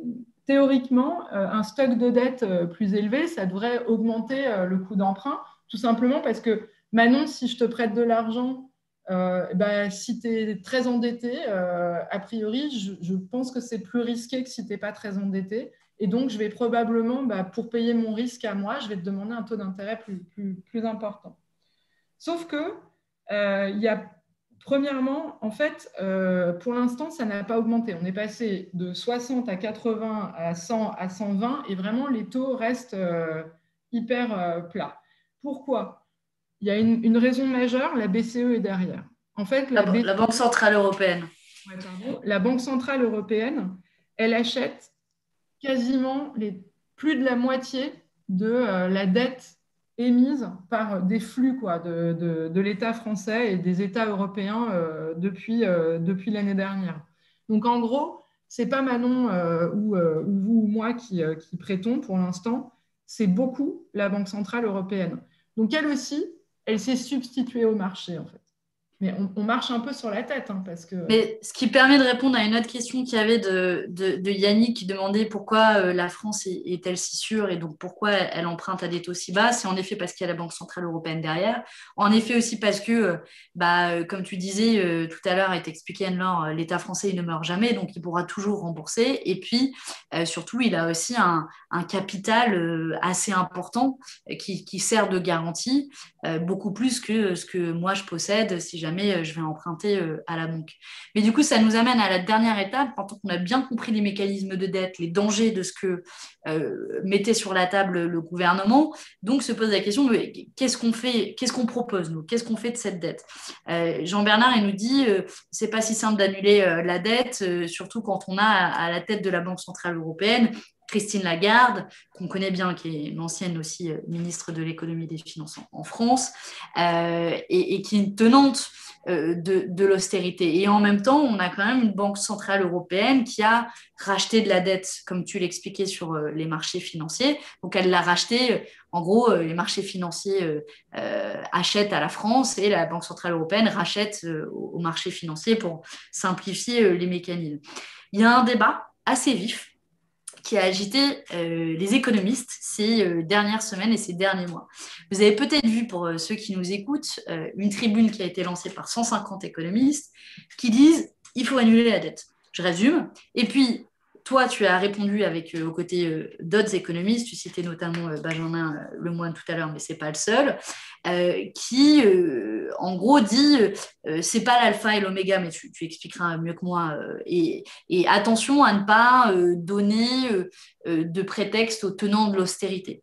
théoriquement, euh, un stock de dette euh, plus élevé, ça devrait augmenter euh, le coût d'emprunt, tout simplement parce que, Manon, si je te prête de l'argent, euh, bah, si tu es très endetté, euh, a priori, je, je pense que c'est plus risqué que si tu n'es pas très endetté. Et donc, je vais probablement, bah, pour payer mon risque à moi, je vais te demander un taux d'intérêt plus, plus, plus important. Sauf que, euh, il y a premièrement, en fait, euh, pour l'instant, ça n'a pas augmenté. On est passé de soixante à quatre-vingts à cent à cent vingt et vraiment, les taux restent euh, hyper euh, plats. Pourquoi? Il y a une, une raison majeure, la B C E est derrière. En fait, La, la, la Banque Centrale Européenne. Ouais, pardon, la Banque Centrale Européenne, elle achète quasiment les, plus de la moitié de euh, la dette émise par des flux quoi, de, de, de l'État français et des États européens euh, depuis, euh, depuis l'année dernière. Donc en gros, c'est pas Manon euh, ou, euh, ou vous ou moi qui, euh, qui prêtons pour l'instant, c'est beaucoup la Banque Centrale Européenne. Donc elle aussi, elle s'est substituée au marché en fait. Mais on, on marche un peu sur la tête hein, parce que... Mais ce qui permet de répondre à une autre question qu'il y avait de, de, de Yannick qui demandait pourquoi euh, la France est, est-elle si sûre et donc pourquoi elle, elle emprunte à des taux si bas. C'est en effet parce qu'il y a la Banque Centrale Européenne derrière. En effet aussi parce que, euh, bah, euh, comme tu disais euh, tout à l'heure et t'expliquais Anne-Laure, euh, l'État français il ne meurt jamais, donc il pourra toujours rembourser. Et puis, euh, surtout, il a aussi un, un capital euh, assez important euh, qui, qui sert de garantie, euh, beaucoup plus que ce que moi je possède si jamais euh, je vais emprunter euh, à la banque. Mais du coup, ça nous amène à la dernière étape. Quand on a bien compris les mécanismes de dette, les dangers de ce que euh, mettait sur la table le gouvernement, donc se pose la question de qu'est-ce qu'on fait, qu'est-ce qu'on propose, nous, qu'est-ce qu'on fait de cette dette. euh, Jean-Bernard, il nous dit, euh, c'est pas si simple d'annuler euh, la dette, euh, surtout quand on a à, à la tête de la Banque Centrale Européenne Christine Lagarde, qu'on connaît bien, qui est une ancienne aussi euh, ministre de l'économie et des finances en, en France, euh, et, et qui est une tenante euh, de, de l'austérité. Et en même temps, on a quand même une Banque Centrale Européenne qui a racheté de la dette, comme tu l'expliquais, sur euh, les marchés financiers. Donc, elle l'a racheté. Euh, en gros, euh, les marchés financiers euh, euh, achètent à la France et la Banque Centrale Européenne rachète euh, aux, aux marchés financiers pour simplifier euh, les mécanismes. Il y a un débat assez vif qui a agité euh, les économistes ces euh, dernières semaines et ces derniers mois. Vous avez peut-être vu, pour euh, ceux qui nous écoutent, euh, une tribune qui a été lancée par cent cinquante économistes qui disent « il faut annuler la dette ». Je résume. Et puis, toi, tu as répondu avec, euh, aux côtés euh, d'autres économistes, tu citais notamment euh, Benjamin euh, Lemoyne tout à l'heure, mais ce n'est pas le seul, euh, qui, euh, en gros, dit euh, c'est pas l'alpha et l'oméga, mais tu, tu expliqueras mieux que moi. Euh, et, et attention à ne pas euh, donner euh, euh, de prétexte aux tenants de l'austérité.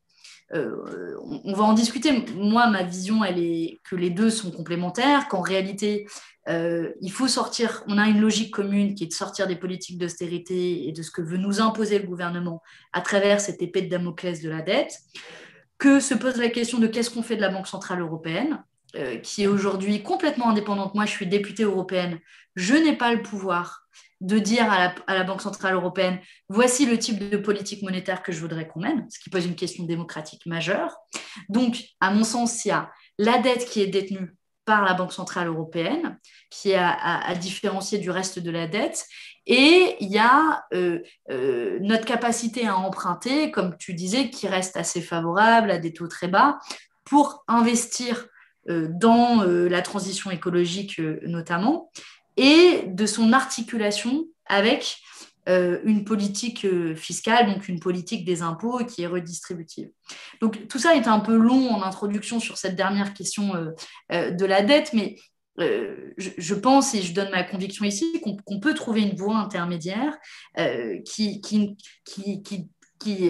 Euh, on, on va en discuter. Moi, ma vision, elle est que les deux sont complémentaires, qu'en réalité, euh, il faut sortir, on a une logique commune qui est de sortir des politiques d'austérité et de ce que veut nous imposer le gouvernement à travers cette épée de Damoclès de la dette, que se pose la question de qu'est-ce qu'on fait de la Banque Centrale Européenne, euh, qui est aujourd'hui complètement indépendante. Moi, je suis députée européenne, je n'ai pas le pouvoir de dire à la, à la Banque Centrale Européenne, voici le type de politique monétaire que je voudrais qu'on mène, ce qui pose une question démocratique majeure. Donc, à mon sens, il y a la dette qui est détenue par la Banque Centrale Européenne, qui est à, à, à différencier du reste de la dette, et il y a euh, euh, notre capacité à emprunter, comme tu disais, qui reste assez favorable à des taux très bas, pour investir euh, dans euh, la transition écologique euh, notamment, et de son articulation avec euh, une politique euh, fiscale, donc une politique des impôts qui est redistributive. Donc tout ça est un peu long en introduction sur cette dernière question euh, euh, de la dette, mais euh, je, je pense et je donne ma conviction ici qu'on qu'on peut trouver une voie intermédiaire euh, qui, qui, qui, qui, qui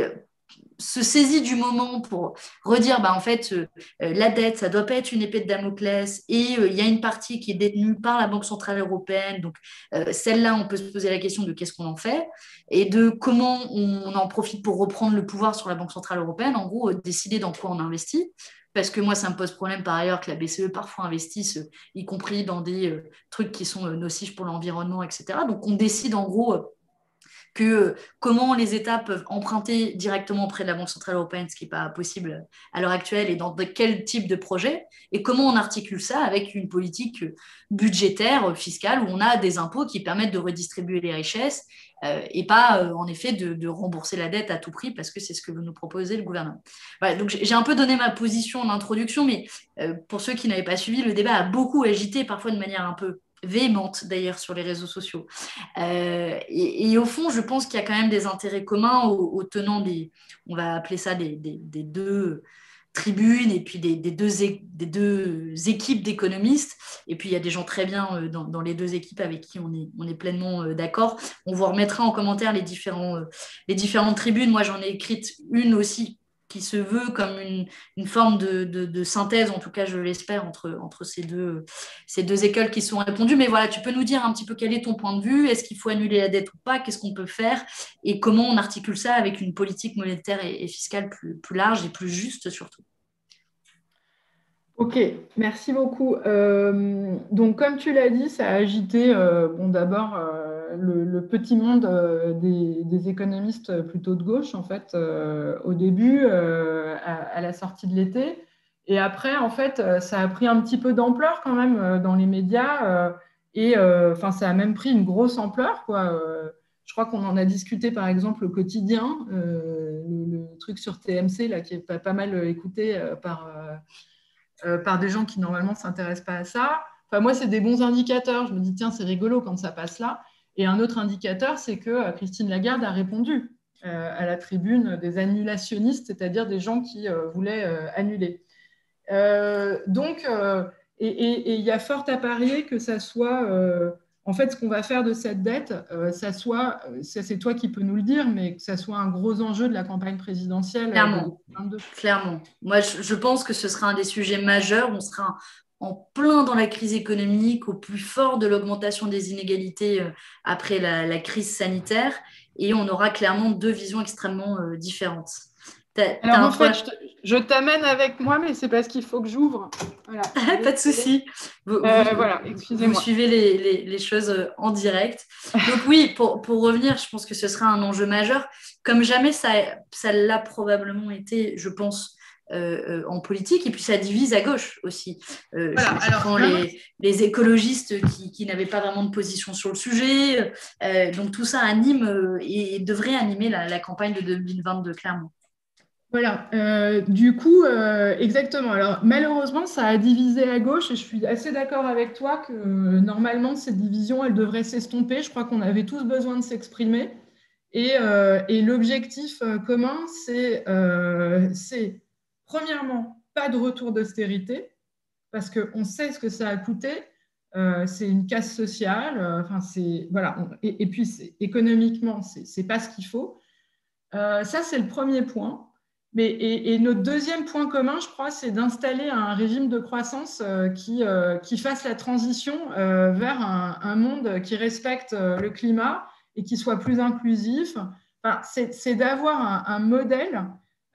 se saisit du moment pour redire bah, en fait euh, la dette ça doit pas être une épée de Damoclès et il euh, y a une partie qui est détenue par la Banque Centrale Européenne, donc euh, celle-là on peut se poser la question de qu'est-ce qu'on en fait et de comment on, on en profite pour reprendre le pouvoir sur la Banque Centrale Européenne, en gros euh, décider dans quoi on investit, parce que moi ça me pose problème par ailleurs que la B C E parfois investisse euh, y compris dans des euh, trucs qui sont euh, nocifs pour l'environnement, etc. Donc on décide en gros euh, que comment les États peuvent emprunter directement auprès de la Banque centrale européenne, ce qui n'est pas possible à l'heure actuelle, et dans quel type de projet, et comment on articule ça avec une politique budgétaire, fiscale, où on a des impôts qui permettent de redistribuer les richesses euh, et pas, euh, en effet, de, de rembourser la dette à tout prix, parce que c'est ce que veut nous proposer le gouvernement. Voilà, donc j'ai un peu donné ma position en introduction, mais euh, pour ceux qui n'avaient pas suivi, le débat a beaucoup agité, parfois de manière un peu véhémente d'ailleurs sur les réseaux sociaux. Euh, et, et, au fond, je pense qu'il y a quand même des intérêts communs aux, aux tenants des, on va appeler ça des, des, des deux tribunes et puis des, des, deux, des deux équipes d'économistes. Et puis il y a des gens très bien dans, dans les deux équipes avec qui on est, on est pleinement d'accord. On vous remettra en commentaire les, différents, les différentes tribunes. Moi, j'en ai écrite une aussi qui se veut comme une, une forme de, de, de synthèse, en tout cas je l'espère, entre, entre ces, deux, ces deux écoles qui sont répondues. Mais voilà, tu peux nous dire un petit peu quel est ton point de vue, est-ce qu'il faut annuler la dette ou pas, qu'est-ce qu'on peut faire et comment on articule ça avec une politique monétaire et, et fiscale plus, plus large et plus juste surtout. Ok, merci beaucoup. Euh, donc, comme tu l'as dit, ça a agité euh, bon, d'abord euh, le, le petit monde euh, des, des économistes plutôt de gauche, en fait, euh, au début, euh, à, à la sortie de l'été. Et après, en fait, ça a pris un petit peu d'ampleur quand même euh, dans les médias. Euh, et euh, enfin, ça a même pris une grosse ampleur, quoi. Euh, je crois qu'on en a discuté, par exemple, au quotidien, euh, le, le truc sur T M C, là, qui est pas, pas mal écouté euh, par. Euh, Euh, par des gens qui normalement ne s'intéressent pas à ça. Enfin, moi, c'est des bons indicateurs. Je me dis, tiens, c'est rigolo quand ça passe là. Et un autre indicateur, c'est que euh, Christine Lagarde a répondu euh, à la tribune des annulationnistes, c'est-à-dire des gens qui euh, voulaient euh, annuler. Euh, donc, euh, et il y a fort à parier que ça soit, euh, en fait, ce qu'on va faire de cette dette, euh, ça soit, ça c'est toi qui peux nous le dire, mais que ça soit un gros enjeu de la campagne présidentielle de deux Clairement, mille vingt-deux. clairement. Moi, je, je pense que ce sera un des sujets majeurs. On sera en plein dans la crise économique, au plus fort de l'augmentation des inégalités euh, après la, la crise sanitaire, et on aura clairement deux visions extrêmement euh, différentes. T'as, t'as Alors un en fait, point. je, te- je t'amène avec moi, mais c'est parce qu'il faut que j'ouvre. Voilà, je suis Pas de désolée. souci. Vous, vous, Euh, voilà, vous excusez-moi. suivez les, les, les choses euh, en direct. Donc oui, pour, pour revenir, je pense que ce sera un enjeu majeur. Comme jamais, ça, ça l'a probablement été, je pense, euh, euh, en politique. Et puis ça divise à gauche aussi. Euh, je, Voilà, je alors prends maintenant, les, les écologistes qui, qui n'avaient pas vraiment de position sur le sujet. Euh, donc tout ça anime euh, et devrait animer la, la campagne de deux mille vingt-deux, clairement. voilà. Euh, du coup, euh, exactement. Alors malheureusement, ça a divisé à gauche et je suis assez d'accord avec toi que euh, normalement, ces divisions, elles devraient s'estomper. Je crois qu'on avait tous besoin de s'exprimer. Et, euh, et l'objectif euh, commun, c'est, euh, c'est, premièrement, pas de retour d'austérité, parce qu'on sait ce que ça a coûté. Euh, c'est une casse sociale. Euh, enfin, c'est, voilà. On- et, et puis, c'est- économiquement, c'est c'est pas ce qu'il faut. Euh, ça, c'est le premier point. Mais, et, et notre deuxième point commun, je crois, c'est d'installer un régime de croissance euh, qui, euh, qui fasse la transition euh, vers un, un monde qui respecte euh, le climat et qui soit plus inclusif. Enfin, c'est c'est d'avoir un, un modèle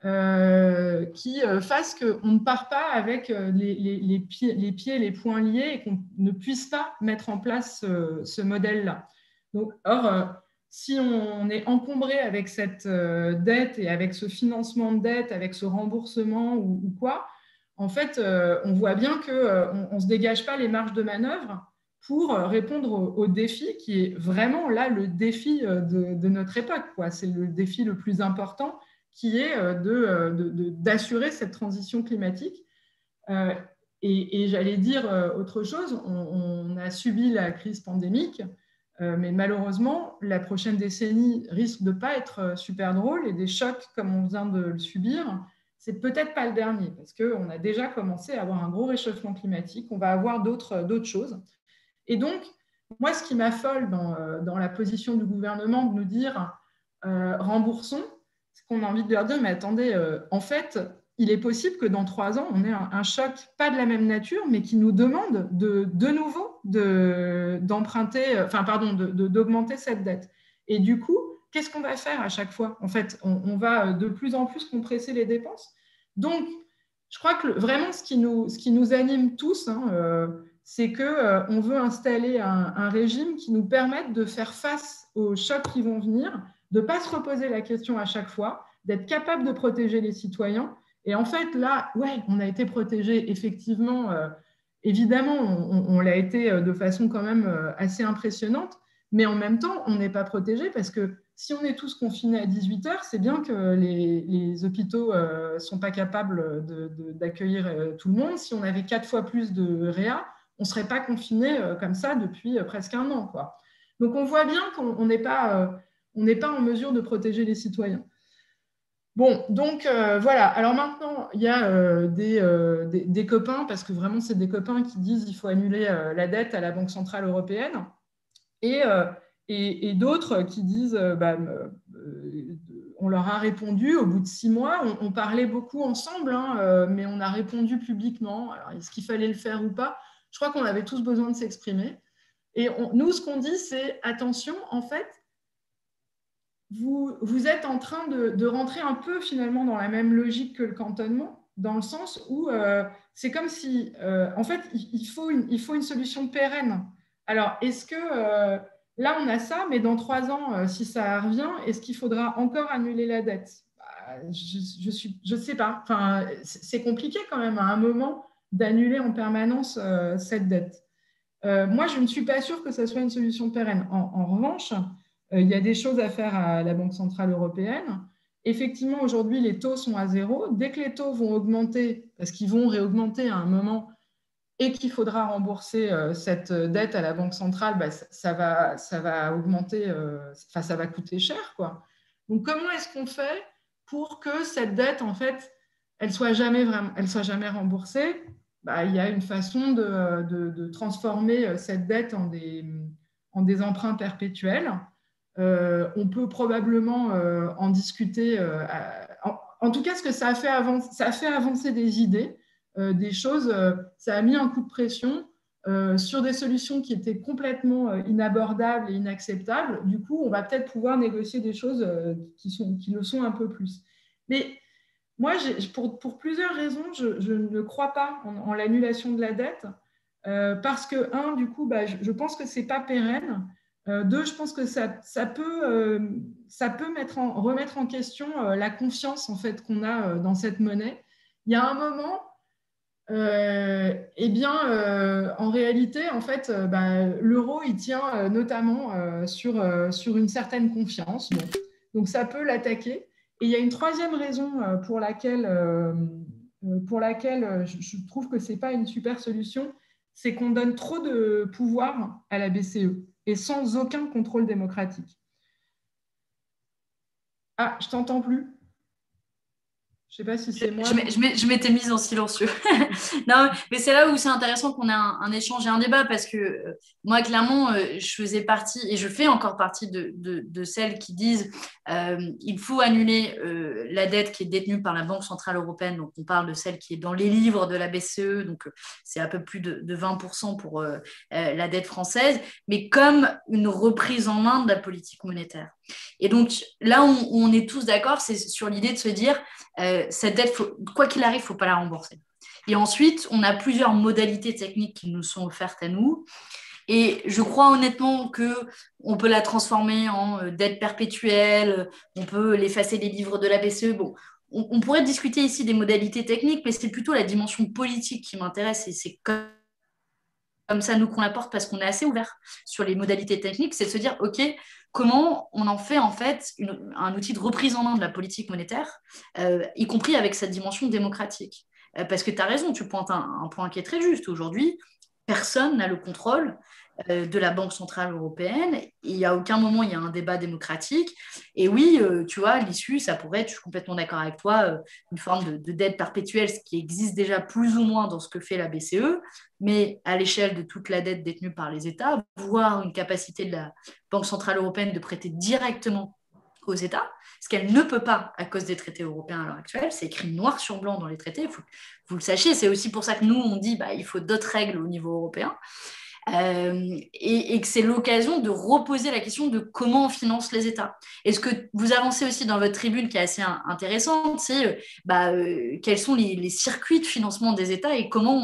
euh, qui euh, fasse qu'on ne part pas avec euh, les, les, les, pieds, les pieds, les poings liés et qu'on ne puisse pas mettre en place ce, ce modèle-là. Donc, or, euh, si on est encombré avec cette euh, dette et avec ce financement de dette, avec ce remboursement ou, ou quoi, en fait, euh, on voit bien qu'on euh, ne se dégage pas les marges de manœuvre pour euh, répondre au, au défi qui est vraiment là le défi euh, de, de notre époque. Quoi. C'est le défi le plus important qui est euh, de, de, de, d'assurer cette transition climatique. Euh, et, et j'allais dire euh, autre chose, on, on a subi la crise pandémique. Euh, mais malheureusement, la prochaine décennie risque de ne pas être super drôle et des chocs comme on vient de le subir, c'est peut-être pas le dernier parce qu'on a déjà commencé à avoir un gros réchauffement climatique, on va avoir d'autres, d'autres choses. Et donc, moi, ce qui m'affole dans, dans la position du gouvernement de nous dire euh, remboursons, c'est qu'on a envie de leur dire, mais attendez, euh, en fait, il est possible que dans trois ans, on ait un, un choc pas de la même nature, mais qui nous demande de, de nouveau de, d'emprunter, enfin, pardon, de, de, d'augmenter cette dette. Et du coup, qu'est-ce qu'on va faire à chaque fois? En fait, on, on va de plus en plus compresser les dépenses. Donc, je crois que le, vraiment, ce qui nous, ce qui nous anime tous, hein, euh, c'est qu'on euh, veut installer un, un régime qui nous permette de faire face aux chocs qui vont venir, de ne pas se reposer la question à chaque fois, d'être capable de protéger les citoyens. Et en fait, là, ouais, on a été protégé, effectivement, euh, évidemment, on, on l'a été de façon quand même assez impressionnante, mais en même temps, on n'est pas protégé parce que si on est tous confinés à dix-huit heures, c'est bien que les, les hôpitaux ne euh, sont pas capables de, de, d'accueillir euh, tout le monde. Si on avait quatre fois plus de réa, on ne serait pas confinés euh, comme ça depuis euh, presque un an, quoi. Donc, on voit bien qu'on n'est pas, euh, on n'est pas en mesure de protéger les citoyens. Bon, donc euh, voilà. Alors maintenant, il y a euh, des, euh, des, des copains, parce que vraiment, c'est des copains qui disent qu'il faut annuler euh, la dette à la Banque centrale européenne. Et, euh, et, et d'autres qui disent, euh, bah, euh, on leur a répondu au bout de six mois, on, on parlait beaucoup ensemble, hein, euh, mais on a répondu publiquement. Alors, est-ce qu'il fallait le faire ou pas? Je crois qu'on avait tous besoin de s'exprimer. Et on, nous, ce qu'on dit, c'est attention, en fait, vous, vous êtes en train de, de rentrer un peu finalement dans la même logique que le cantonnement, dans le sens où euh, c'est comme si, euh, en fait, il, il, faut une, il faut une solution pérenne. Alors, est-ce que euh, là, on a ça, mais dans trois ans, euh, si ça revient, est-ce qu'il faudra encore annuler la dette? Bah, je ne je je sais pas. Enfin, c'est compliqué quand même à un moment d'annuler en permanence euh, cette dette. Euh, moi, je ne suis pas sûre que ça soit une solution pérenne. En, en revanche, euh, il y a des choses à faire à la Banque centrale européenne. Effectivement, aujourd'hui, les taux sont à zéro. Dès que les taux vont augmenter, parce qu'ils vont réaugmenter à un moment, et qu'il faudra rembourser euh, cette dette à la Banque centrale, bah, ça, ça, va, ça va augmenter, euh, enfin, ça va coûter cher, quoi. Donc, comment est-ce qu'on fait pour que cette dette, en fait, elle ne soit jamais vraiment, elle soit jamais remboursée? Bah, il y a une façon de, de, de transformer cette dette en des, en des emprunts perpétuels. Euh, on peut probablement euh, en discuter. Euh, en, en, tout cas, ce que ça a fait avancer, ça a fait avancer des idées, euh, des choses. Euh, ça a mis un coup de pression euh, sur des solutions qui étaient complètement euh, inabordables et inacceptables. Du coup, on va peut-être pouvoir négocier des choses euh, qui, sont, qui le sont un peu plus. Mais moi, pour, pour, plusieurs raisons, je, je, ne crois pas en, en l'annulation de la dette. Euh, parce que, un, du coup, bah, je, je pense que ce n'est pas pérenne. Euh, deux, je pense que ça, ça peut, euh, ça peut mettre en, remettre en question euh, la confiance en fait, qu'on a euh, dans cette monnaie. Il y a un moment, euh, eh bien, euh, en réalité, en fait, euh, bah, l'euro, il tient euh, notamment euh, sur, euh, sur une certaine confiance. Bon. Donc, ça peut l'attaquer. Et il y a une troisième raison euh, pour laquelle, euh, pour laquelle je, je trouve que ce n'est pas une super solution, c'est qu'on donne trop de pouvoir à la B C E et sans aucun contrôle démocratique. Ah, je t'entends plus. Je ne sais pas si c'est moi. Je, je m'étais mise en silencieux. Non, mais c'est là où c'est intéressant qu'on ait un, un échange et un débat parce que euh, moi, clairement, euh, je faisais partie et je fais encore partie de, de, de celles qui disent euh, il faut annuler euh, la dette qui est détenue par la Banque centrale européenne. Donc, on parle de celle qui est dans les livres de la B C E. Donc, euh, c'est un peu plus de, de vingt pour cent pour euh, euh, la dette française, mais comme une reprise en main de la politique monétaire. Et donc, là où on, on est tous d'accord, c'est sur l'idée de se dire Euh, cette dette, faut, quoi qu'il arrive, il ne faut pas la rembourser. Et ensuite, on a plusieurs modalités techniques qui nous sont offertes à nous. Et je crois honnêtement qu'on peut la transformer en euh, dette perpétuelle, on peut l'effacer des livres de la B C E. Bon, on, on pourrait discuter ici des modalités techniques, mais c'est plutôt la dimension politique qui m'intéresse et c'est comme comme ça, nous, qu'on l'apporte parce qu'on est assez ouvert sur les modalités techniques, c'est de se dire, OK, comment on en fait en fait une, un outil de reprise en main de la politique monétaire, euh, y compris avec cette dimension démocratique. Euh, parce que tu as raison, tu pointes un, un point qui est très juste. Aujourd'hui, personne n'a le contrôle euh, de la Banque centrale européenne. Il n'y a aucun moment, il y a un débat démocratique. Et oui, euh, tu vois, l'issue, ça pourrait être, je suis complètement d'accord avec toi, euh, une forme de, de dette perpétuelle, ce qui existe déjà plus ou moins dans ce que fait la B C E, mais à l'échelle de toute la dette détenue par les États, voire une capacité de la Banque centrale européenne de prêter directement aux États, ce qu'elle ne peut pas à cause des traités européens à l'heure actuelle. C'est écrit noir sur blanc dans les traités, il faut que vous le sachiez. C'est aussi pour ça que nous, on dit bah, il faut d'autres règles au niveau européen. Euh, et, et que c'est l'occasion de reposer la question de comment on finance les États. Et ce que vous avancez aussi dans votre tribune qui est assez intéressante, c'est bah, euh, quels sont les, les circuits de financement des États et comment on,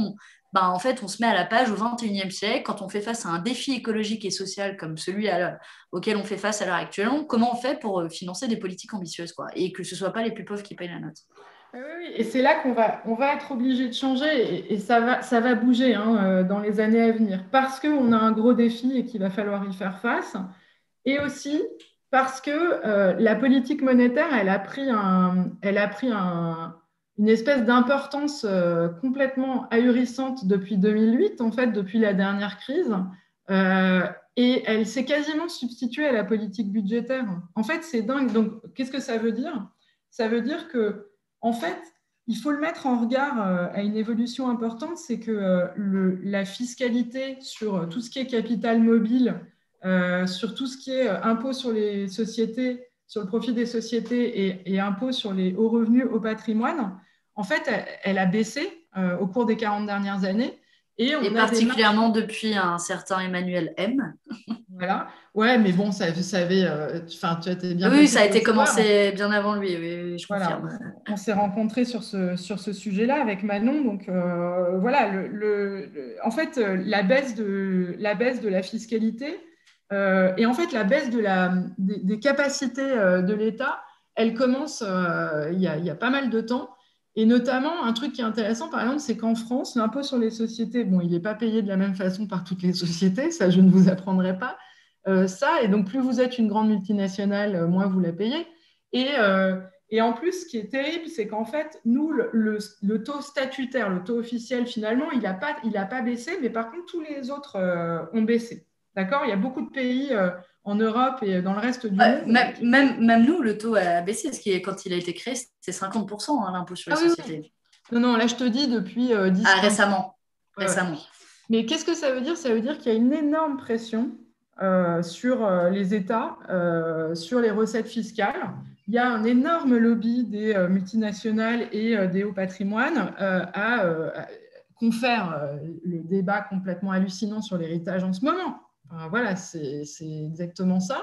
bah, en fait, on se met à la page au vingt et unième siècle, quand on fait face à un défi écologique et social comme celui à auquel on fait face à l'heure actuelle, comment on fait pour euh, financer des politiques ambitieuses, quoi, et que ce ne soit pas les plus pauvres qui payent la note. Oui, oui, et c'est là qu'on va, on va être obligé de changer et, et ça va, ça va bouger hein, euh, dans les années à venir parce qu'on a un gros défi et qu'il va falloir y faire face et aussi parce que euh, la politique monétaire, elle a pris, un, elle a pris un, une espèce d'importance euh, complètement ahurissante depuis deux mille huit, en fait, depuis la dernière crise. Euh, et elle s'est quasiment substituée à la politique budgétaire. En fait, c'est dingue. Donc, qu'est-ce que ça veut dire? Ça veut dire que en fait, il faut le mettre en regard euh, à une évolution importante, c'est que euh, le, la fiscalité sur tout ce qui est capital mobile, euh, sur tout ce qui est euh, impôt sur les sociétés, sur le profit des sociétés et, et impôt sur les hauts revenus, au patrimoine, en fait, elle, elle a baissé euh, au cours des quarante dernières années. Et Et on a des marges. particulièrement depuis un certain Emmanuel M. Voilà. Ouais, mais bon, ça, vous savez, euh, enfin, tu as bien Oui, placé ça a pour le été savoir. commencé bien avant lui, oui, oui, je Voilà, confirme. on, on s'est rencontrés sur ce, sur ce sujet-là avec Manon. Donc, euh, voilà, le, le- le- en fait, euh, la baisse de, la baisse de la fiscalité euh, et en fait, la baisse de la, des, des capacités euh, de l'État, elle commence euh, il y a, il y a pas mal de temps. Et notamment, un truc qui est intéressant, par exemple, c'est qu'en France, l'impôt sur les sociétés, bon, il n'est pas payé de la même façon par toutes les sociétés, ça, je ne vous apprendrai pas euh, ça. Et donc, plus vous êtes une grande multinationale, euh, moins vous la payez. Et, euh, et en plus, ce qui est terrible, c'est qu'en fait, nous, le, le, le taux statutaire, le taux officiel, finalement, il n'a pas, il a pas baissé, mais par contre, tous les autres euh, ont baissé. D'accord? Il y a beaucoup de pays euh, en Europe et dans le reste du Ouais, monde. même, même, même nous, le taux a baissé, ce qui est, quand il a été créé, c'est cinquante pour cent hein, l'impôt sur les Ah oui, oui. sociétés. Non, non, là, je te dis depuis euh, dix Ah, quinze ans. récemment, Ouais, ouais. récemment. Mais qu'est-ce que ça veut dire? Ça veut dire qu'il y a une énorme pression euh, sur euh, les États, euh, sur les recettes fiscales. Il y a un énorme lobby des euh, multinationales et euh, des hauts patrimoines euh, à, euh, à confère euh, le débat complètement hallucinant sur l'héritage en ce moment. Enfin, voilà, c'est c'est exactement ça.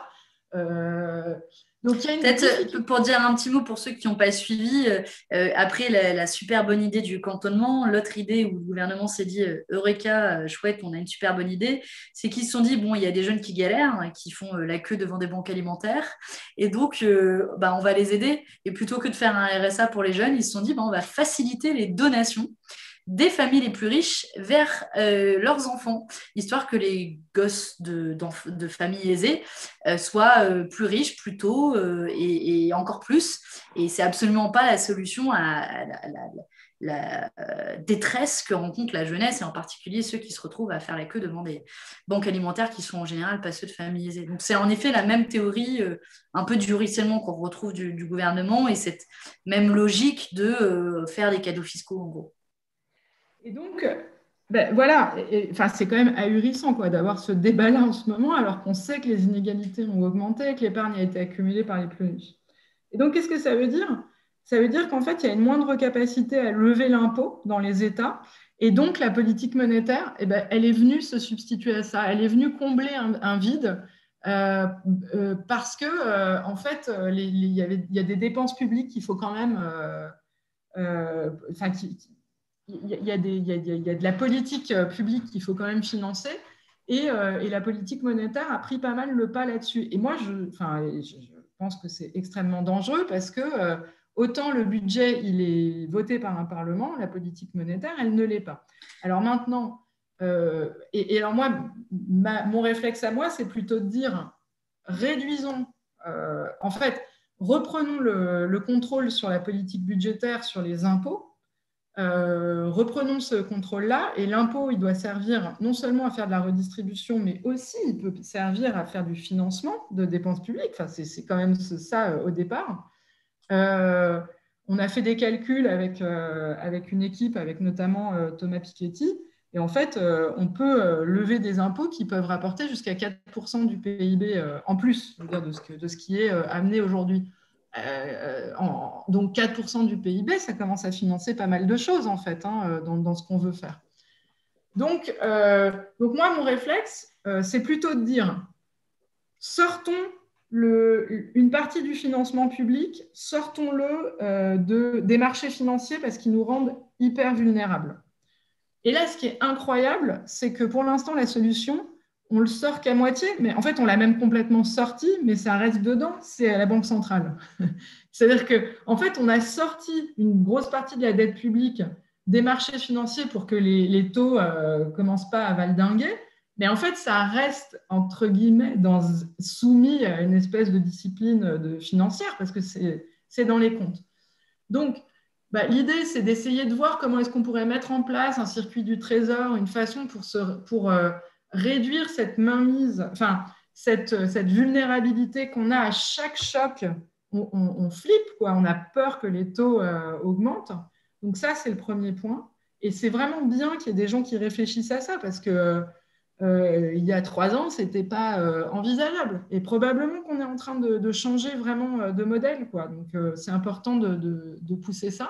Euh, donc il y a une Peut-être euh, difficulté. pour dire un petit mot pour ceux qui n'ont pas suivi, euh, euh, après la, la super bonne idée du cantonnement, l'autre idée où le gouvernement s'est dit euh, Eureka, euh, chouette, on a une super bonne idée, c'est qu'ils se sont dit bon, il y a des jeunes qui galèrent, hein, qui font euh, la queue devant des banques alimentaires, et donc euh, bah, on va les aider. Et plutôt que de faire un R S A pour les jeunes, ils se sont dit bah, on va faciliter les donations des familles les plus riches vers euh, leurs enfants, histoire que les gosses de, de familles aisées euh, soient euh, plus riches, plus tôt euh, et, et, encore plus. Et c'est absolument pas la solution à, à la, la, la euh, détresse que rencontre la jeunesse, et en particulier ceux qui se retrouvent à faire la queue devant des banques alimentaires qui sont en général pas ceux de familles aisées. Donc c'est en effet la même théorie, euh, un peu du ruissellement qu'on retrouve du, du gouvernement, et cette même logique de euh, faire des cadeaux fiscaux en gros. Et donc, ben, voilà, et, enfin, c'est quand même ahurissant quoi, d'avoir ce débat-là en ce moment, alors qu'on sait que les inégalités ont augmenté, que l'épargne a été accumulée par les plus riches. Et donc, qu'est-ce que ça veut dire? Ça veut dire qu'en fait, il y a une moindre capacité à lever l'impôt dans les États. Et donc, la politique monétaire, eh ben, elle est venue se substituer à ça. Elle est venue combler un, un vide euh, euh, parce que, euh, en fait, les, les, il, y avait, il y a des dépenses publiques qu'il faut quand même, euh, euh, enfin, qui, il y, a des, il, y a, il y a de la politique publique qu'il faut quand même financer et, euh, et, la politique monétaire a pris pas mal le pas là-dessus. Et moi, je, enfin, je, je pense que c'est extrêmement dangereux parce que euh, autant le budget, il est voté par un Parlement, la politique monétaire, elle ne l'est pas. Alors maintenant, euh, et, et, alors moi, ma, mon réflexe à moi, c'est plutôt de dire réduisons, euh, en fait, reprenons le, le contrôle sur la politique budgétaire, sur les impôts. Euh, reprenons ce contrôle-là et l'impôt, il doit servir non seulement à faire de la redistribution, mais aussi il peut servir à faire du financement de dépenses publiques. Enfin, c'est, c'est quand même ça euh, au départ. Euh, on a fait des calculs avec, euh, avec une équipe, avec notamment euh, Thomas Piketty, et en fait, euh, on peut euh, lever des impôts qui peuvent rapporter jusqu'à quatre pour cent du P I B euh, en plus, je veux dire, de, ce que, de ce qui est euh, amené aujourd'hui. Euh, en, donc quatre pour cent du P I B, ça commence à financer pas mal de choses en fait hein, dans, dans, ce qu'on veut faire. Donc, euh, donc moi, mon réflexe, euh, c'est plutôt de dire sortons le, une partie du financement public, sortons-le euh, de, des marchés financiers parce qu'ils nous rendent hyper vulnérables. Et là, ce qui est incroyable, c'est que pour l'instant, la solution, on le sort qu'à moitié, mais en fait, on l'a même complètement sorti, mais ça reste dedans, c'est à la Banque centrale. C'est-à-dire qu'en en fait, on a sorti une grosse partie de la dette publique des marchés financiers pour que les, les taux ne euh, commencent pas à valdinguer, mais en fait, ça reste, entre guillemets, dans, soumis à une espèce de discipline de financière, parce que c'est, c'est dans les comptes. Donc, bah, l'idée, c'est d'essayer de voir comment est-ce qu'on pourrait mettre en place un circuit du trésor, une façon pour, se, pour euh, réduire cette mainmise, enfin, cette, cette vulnérabilité qu'on a à chaque choc. On, on, on flippe, quoi. On a peur que les taux euh, augmentent. Donc ça, c'est le premier point. Et c'est vraiment bien qu'il y ait des gens qui réfléchissent à ça, parce que euh, il y a trois ans, ce n'était pas euh, envisageable. Et probablement qu'on est en train de, de changer vraiment euh, de modèle, quoi. Donc euh, c'est important de, de, de, pousser ça.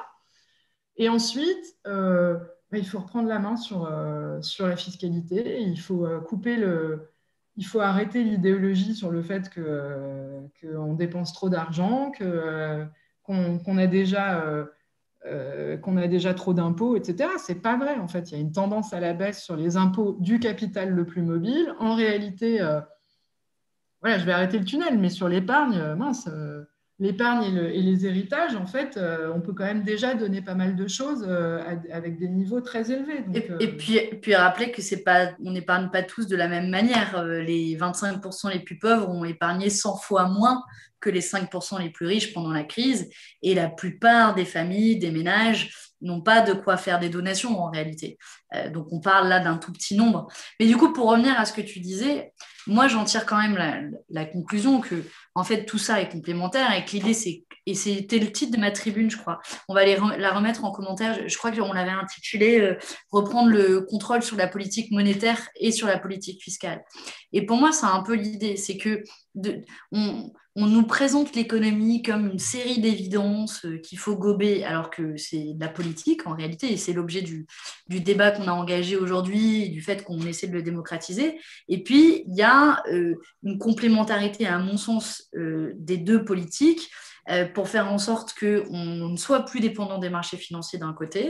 Et ensuite, euh, bah, il faut reprendre la main sur, euh, sur la fiscalité. Il faut euh, couper le... Il faut arrêter l'idéologie sur le fait que, euh, qu'on dépense trop d'argent, que, euh, qu'on, qu'on a déjà... Euh, euh, qu'on a déjà trop d'impôts, et cetera. Ce n'est pas vrai, en fait. Il y a une tendance à la baisse sur les impôts du capital le plus mobile. En réalité, euh, voilà, je vais arrêter le tunnel, mais sur l'épargne, euh, mince, euh, l'épargne et, le, et, les héritages, en fait, euh, on peut quand même déjà donner pas mal de choses euh, avec des niveaux très élevés. Donc, Et, euh, et puis, puis rappeler que c'est pas, on n'épargne pas tous de la même manière. Euh, Les vingt-cinq pour cent les plus pauvres ont épargné cent fois moins que les cinq pour cent les plus riches pendant la crise. Et la plupart des familles, des ménages n'ont pas de quoi faire des donations en réalité. Euh, donc on parle là d'un tout petit nombre. Mais du coup, pour revenir à ce que tu disais, moi j'en tire quand même la, la conclusion que en fait tout ça est complémentaire et que l'idée c'est, et c'était le titre de ma tribune je crois, on va les, la remettre en commentaire, je, je crois qu'on l'avait intitulé euh, reprendre le contrôle sur la politique monétaire et sur la politique fiscale. Et pour moi, c'est un peu l'idée, c'est que de, on, on, nous présente l'économie comme une série d'évidences euh, qu'il faut gober, alors que c'est de la politique en réalité, et c'est l'objet du, du débat qu'on a engagé aujourd'hui, du fait qu'on essaie de le démocratiser. Et puis, il y a euh, une complémentarité, à mon sens, euh, des deux politiques euh, pour faire en sorte qu'on ne soit plus dépendant des marchés financiers d'un côté,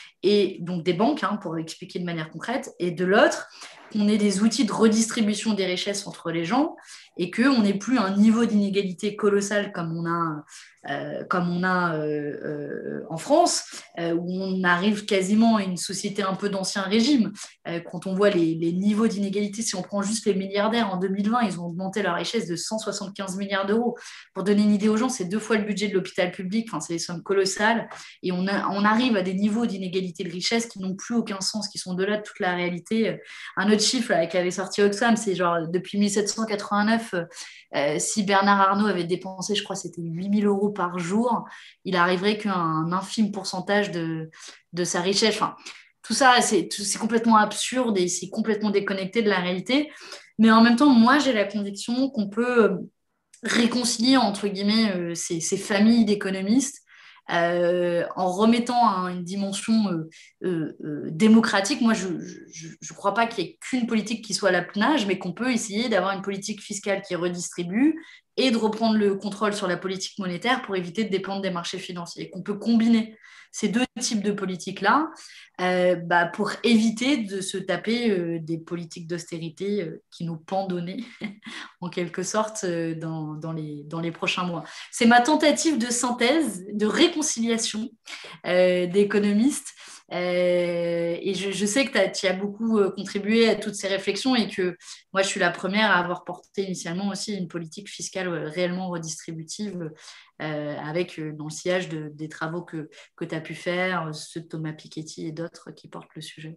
et donc des banques, hein, pour l'expliquer de manière concrète, et de l'autre, qu'on ait des outils de redistribution des richesses entre les gens et qu'on n'ait plus un niveau d'inégalité colossal comme on a, euh, comme on a euh, euh, en France, euh, où on arrive quasiment à une société un peu d'ancien régime. Euh, quand on voit les, les niveaux d'inégalité, si on prend juste les milliardaires, en deux mille vingt, ils ont augmenté leur richesse de cent soixante-quinze milliards d'euros. Pour donner une idée aux gens, c'est deux fois le budget de l'hôpital public, enfin, c'est des sommes colossales, et on, a, on arrive à des niveaux d'inégalité de richesse qui n'ont plus aucun sens, qui sont de-delà de toute la réalité. Un autre chiffre là, qui avait sorti Oxfam, c'est genre depuis mille sept cent quatre-vingt-neuf, euh, si Bernard Arnault avait dépensé, je crois, c'était huit mille euros par jour, il arriverait qu'un infime pourcentage de, de sa richesse. Enfin, tout ça, c'est, c'est complètement absurde et c'est complètement déconnecté de la réalité. Mais en même temps, moi, j'ai la conviction qu'on peut réconcilier, entre guillemets, euh, ces, ces familles d'économistes euh, en remettant hein, une dimension euh, euh, euh, démocratique. Moi, je ne crois pas qu'il y ait qu'une politique qui soit à l'apnage, mais qu'on peut essayer d'avoir une politique fiscale qui redistribue et de reprendre le contrôle sur la politique monétaire pour éviter de dépendre des marchés financiers. Qu'on peut combiner ces deux types de politiques-là euh, bah, pour éviter de se taper euh, des politiques d'austérité euh, qui nous pendonnaient en quelque sorte euh, dans, dans, les, dans les prochains mois. C'est ma tentative de synthèse, de réconciliation euh, d'économistes. Euh, et je, je sais que tu as beaucoup euh, contribué à toutes ces réflexions et que moi, je suis la première à avoir porté initialement aussi une politique fiscale euh, réellement redistributive euh, avec euh, dans le sillage de, des travaux que, que tu as pu faire, ceux de Thomas Piketty et d'autres qui portent le sujet.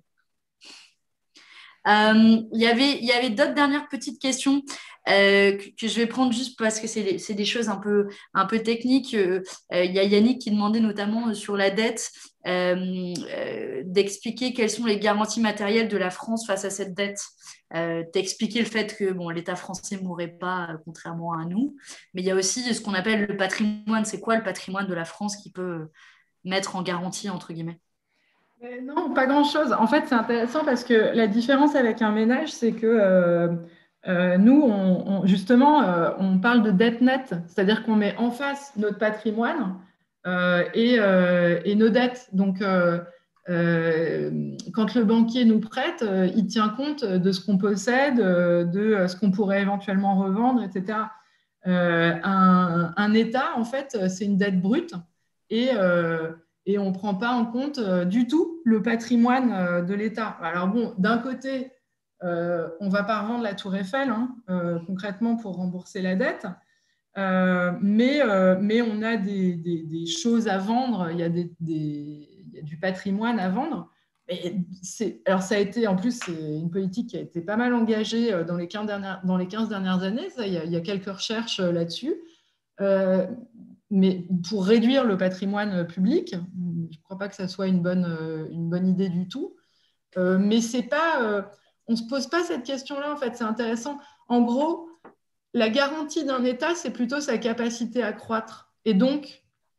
Euh, il y avait, il y avait d'autres dernières petites questions euh, que, que je vais prendre juste parce que c'est des, c'est des choses un peu, un peu techniques. Euh, euh, il y a Yannick qui demandait notamment sur la dette euh, euh, d'expliquer quelles sont les garanties matérielles de la France face à cette dette. Euh, d'expliquer le fait que bon, l'État français ne mourrait pas euh, contrairement à nous. Mais il y a aussi ce qu'on appelle le patrimoine. C'est quoi le patrimoine de la France qui peut mettre en garantie, entre guillemets? Non, pas grand-chose. En fait, c'est intéressant parce que la différence avec un ménage, c'est que euh, euh, nous, on, on- justement, euh, on parle de dette nette, c'est-à-dire qu'on met en face notre patrimoine euh, et, euh, et nos dettes. Donc, euh, euh, quand le banquier nous prête, euh, il tient compte de ce qu'on possède, euh, de ce qu'on pourrait éventuellement revendre, et cetera. Euh, un, un État, en fait, c'est une dette brute et, euh, et on ne prend pas en compte euh, du tout le patrimoine euh, de l'État. Alors bon, d'un côté, euh, on ne va pas revendre la Tour Eiffel, hein, euh, concrètement, pour rembourser la dette. Euh, mais, euh, mais on a des, des, des, choses à vendre, il y a, des, des, il y a du patrimoine à vendre. Et alors ça a été, en plus, c'est une politique qui a été pas mal engagée dans les quinze dernières, dans les quinze dernières années. Ça, il, y a, il y a quelques recherches là-dessus. Euh, mais pour réduire le patrimoine public, je ne crois pas que ça soit une bonne, une bonne idée du tout. Euh, mais c'est pas, euh, on ne se pose pas cette question-là, en fait, c'est intéressant. En gros, la garantie d'un État, c'est plutôt sa capacité à croître et donc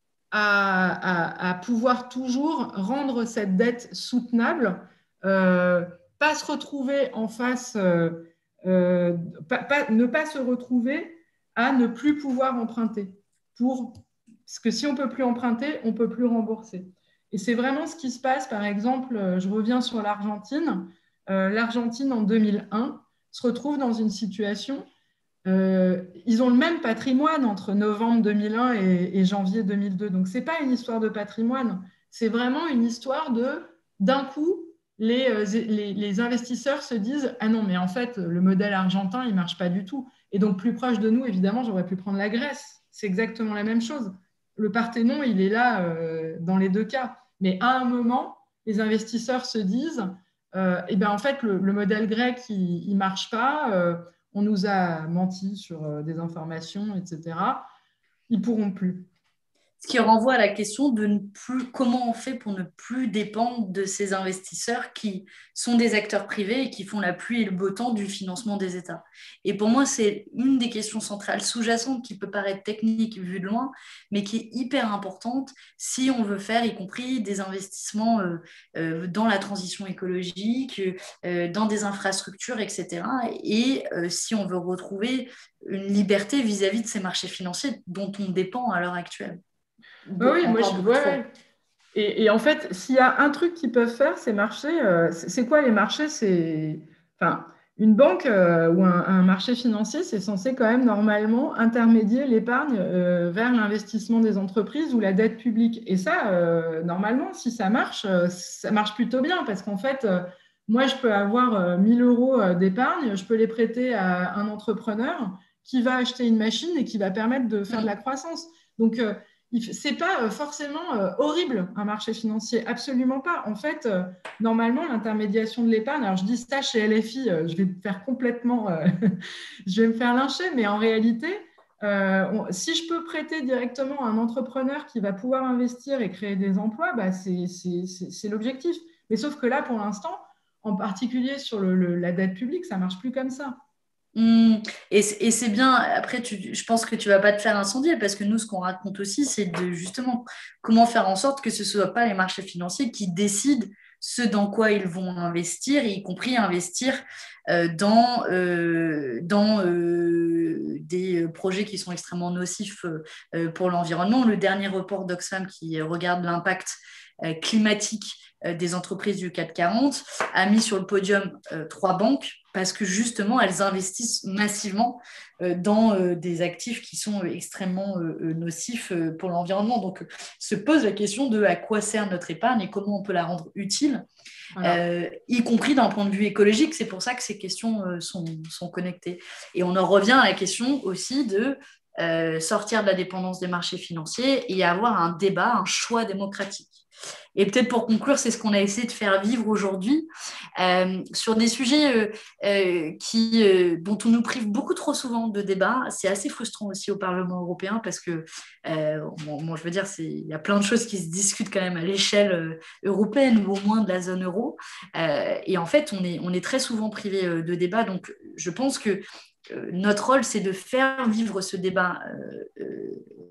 à, à, à pouvoir toujours rendre cette dette soutenable, euh, pas se retrouver en face, euh, euh, pas, pas, ne pas se retrouver à ne plus pouvoir emprunter. Pour, parce que si on ne peut plus emprunter, on ne peut plus rembourser. Et c'est vraiment ce qui se passe, par exemple, je reviens sur l'Argentine. Euh, L'Argentine, en deux mille un, se retrouve dans une situation euh, ils ont le même patrimoine entre novembre deux mille un et, et janvier deux mille deux. Donc, ce n'est pas une histoire de patrimoine, c'est vraiment une histoire de, d'un coup, les, les, les, investisseurs se disent « Ah non, mais en fait, le modèle argentin, il ne marche pas du tout. » Et donc, plus proche de nous, évidemment, j'aurais pu prendre la Grèce. C'est exactement la même chose. Le Parthénon, il est là euh, dans les deux cas. Mais à un moment, les investisseurs se disent euh, « Eh bien, en fait, le, le modèle grec, il ne marche pas. Euh, » on nous a menti sur des informations, et cetera. Ils ne pourront plus. Ce qui renvoie à la question de ne plus, comment on fait pour ne plus dépendre de ces investisseurs qui sont des acteurs privés et qui font la pluie et le beau temps du financement des États. Et pour moi, c'est une des questions centrales sous-jacentes qui peut paraître technique vu de loin, mais qui est hyper importante si on veut faire, y compris des investissements euh, euh, dans la transition écologique, euh, dans des infrastructures, et cetera. Et euh, si on veut retrouver une liberté vis-à-vis de ces marchés financiers dont on dépend à l'heure actuelle. Oui, oui, moi, je, ouais, ouais. Et, et en fait, s'il y a un truc qu'ils peuvent faire, c'est marcher. Euh, c'est quoi les marchés? C'est, enfin, une banque euh, ou un, un, marché financier, c'est censé quand même normalement intermédier l'épargne euh, vers l'investissement des entreprises ou la dette publique. Et ça, euh, normalement, si ça marche, euh, ça marche plutôt bien parce qu'en fait, euh, moi, je peux avoir euh, mille euros d'épargne, je peux les prêter à un entrepreneur qui va acheter une machine et qui va permettre de faire de la croissance. Donc, euh, c'est pas forcément euh, horrible un marché financier, absolument pas. En fait, euh, normalement, l'intermédiation de l'épargne, alors je dis ça chez L F I, euh, je vais me faire complètement, euh, je vais me faire lyncher, mais en réalité, euh, on, si je peux prêter directement à un entrepreneur qui va pouvoir investir et créer des emplois, bah, c'est l'objectif. Mais sauf que là, pour l'instant, en particulier sur le, le, la dette publique, ça marche plus comme ça. Mmh. Et c'est bien, après, tu, je pense que tu vas pas te faire incendier parce que nous, ce qu'on raconte aussi, c'est de justement comment faire en sorte que ce ne soit pas les marchés financiers qui décident ce dans quoi ils vont investir, y compris investir euh, dans, euh, dans euh, des projets qui sont extrêmement nocifs euh, pour l'environnement. Le dernier report d'Oxfam qui regarde l'impact euh, climatique des entreprises du CAC quarante a mis sur le podium euh, trois banques parce que justement, elles investissent massivement euh, dans euh, des actifs qui sont euh, extrêmement euh, nocifs euh, pour l'environnement. Donc, euh, se pose la question de à quoi sert notre épargne et comment on peut la rendre utile, voilà. euh, y compris d'un point de vue écologique. C'est pour ça que ces questions euh, sont, sont connectées. Et on en revient à la question aussi de euh, sortir de la dépendance des marchés financiers et avoir un débat, un choix démocratique. Et peut-être pour conclure, c'est ce qu'on a essayé de faire vivre aujourd'hui euh, sur des sujets euh, euh, qui, euh, dont on nous prive beaucoup trop souvent de débat. C'est assez frustrant aussi au Parlement européen parce que, euh, bon, bon, je veux dire, il y a plein de choses qui se discutent quand même à l'échelle euh, européenne ou au moins de la zone euro. Euh, et en fait, on est, on est très souvent privé euh, de débat. Donc, je pense que euh, notre rôle, c'est de faire vivre ce débat euh, euh,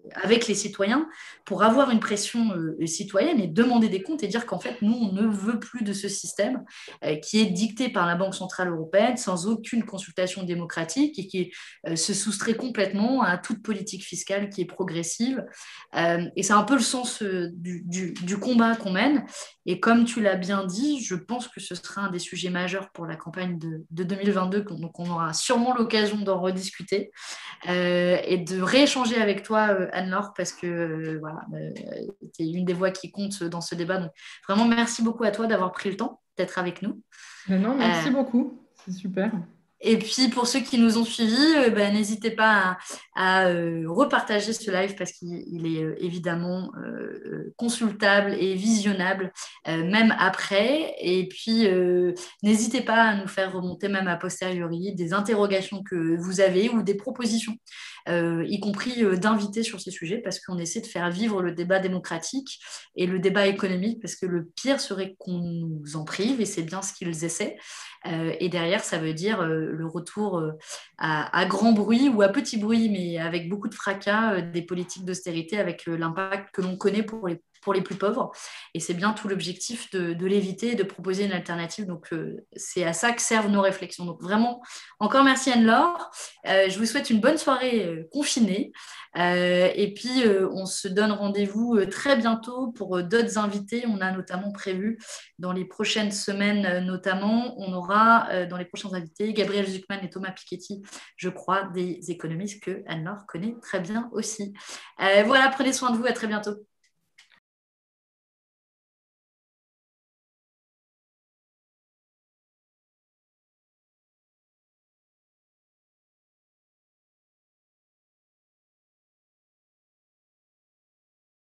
avec les citoyens pour avoir une pression euh, citoyenne et demander des comptes et dire qu'en fait, nous, on ne veut plus de ce système euh, qui est dicté par la Banque centrale européenne sans aucune consultation démocratique et qui euh, se soustrait complètement à toute politique fiscale qui est progressive. Euh, et c'est un peu le sens euh, du, du, du combat qu'on mène. Et comme tu l'as bien dit, je pense que ce sera un des sujets majeurs pour la campagne de, de deux mille vingt-deux, donc on aura sûrement l'occasion d'en rediscuter euh, et de rééchanger avec toi, euh, Anne-Laure, parce que euh, voilà, euh, tu es une des voix qui compte dans ce débat. Donc vraiment, merci beaucoup à toi d'avoir pris le temps d'être avec nous. Mais non, Euh, merci beaucoup. C'est super. et puis pour ceux qui nous ont suivis, euh, ben, n'hésitez pas à, à, euh, repartager ce live parce qu'il il est euh, évidemment euh, consultable et visionnable euh, même après. Et puis euh, n'hésitez pas à nous faire remonter même a posteriori des interrogations que vous avez ou des propositions, euh, y compris euh, d'invités sur ces sujets parce qu'on essaie de faire vivre le débat démocratique et le débat économique parce que le pire serait qu'on nous en prive et c'est bien ce qu'ils essaient. Euh, et derrière, ça veut dire euh, le retour euh, à, à grand bruit ou à petit bruit, mais avec beaucoup de fracas, euh, des politiques d'austérité avec euh, l'impact que l'on connaît pour les, pour les plus pauvres. Et c'est bien tout l'objectif de, de l'éviter et de proposer une alternative. Donc, euh, c'est à ça que servent nos réflexions. Donc, vraiment, encore merci Anne-Laure. Euh, je vous souhaite une bonne soirée euh, confinée. Euh, et puis, euh, on se donne rendez-vous euh, très bientôt pour euh, d'autres invités. On a notamment prévu dans les prochaines semaines, euh, notamment, on aura euh, dans les prochains invités Gabriel Zucman et Thomas Piketty, je crois, des économistes que Anne-Laure connaît très bien aussi. Euh, voilà, prenez soin de vous, à très bientôt.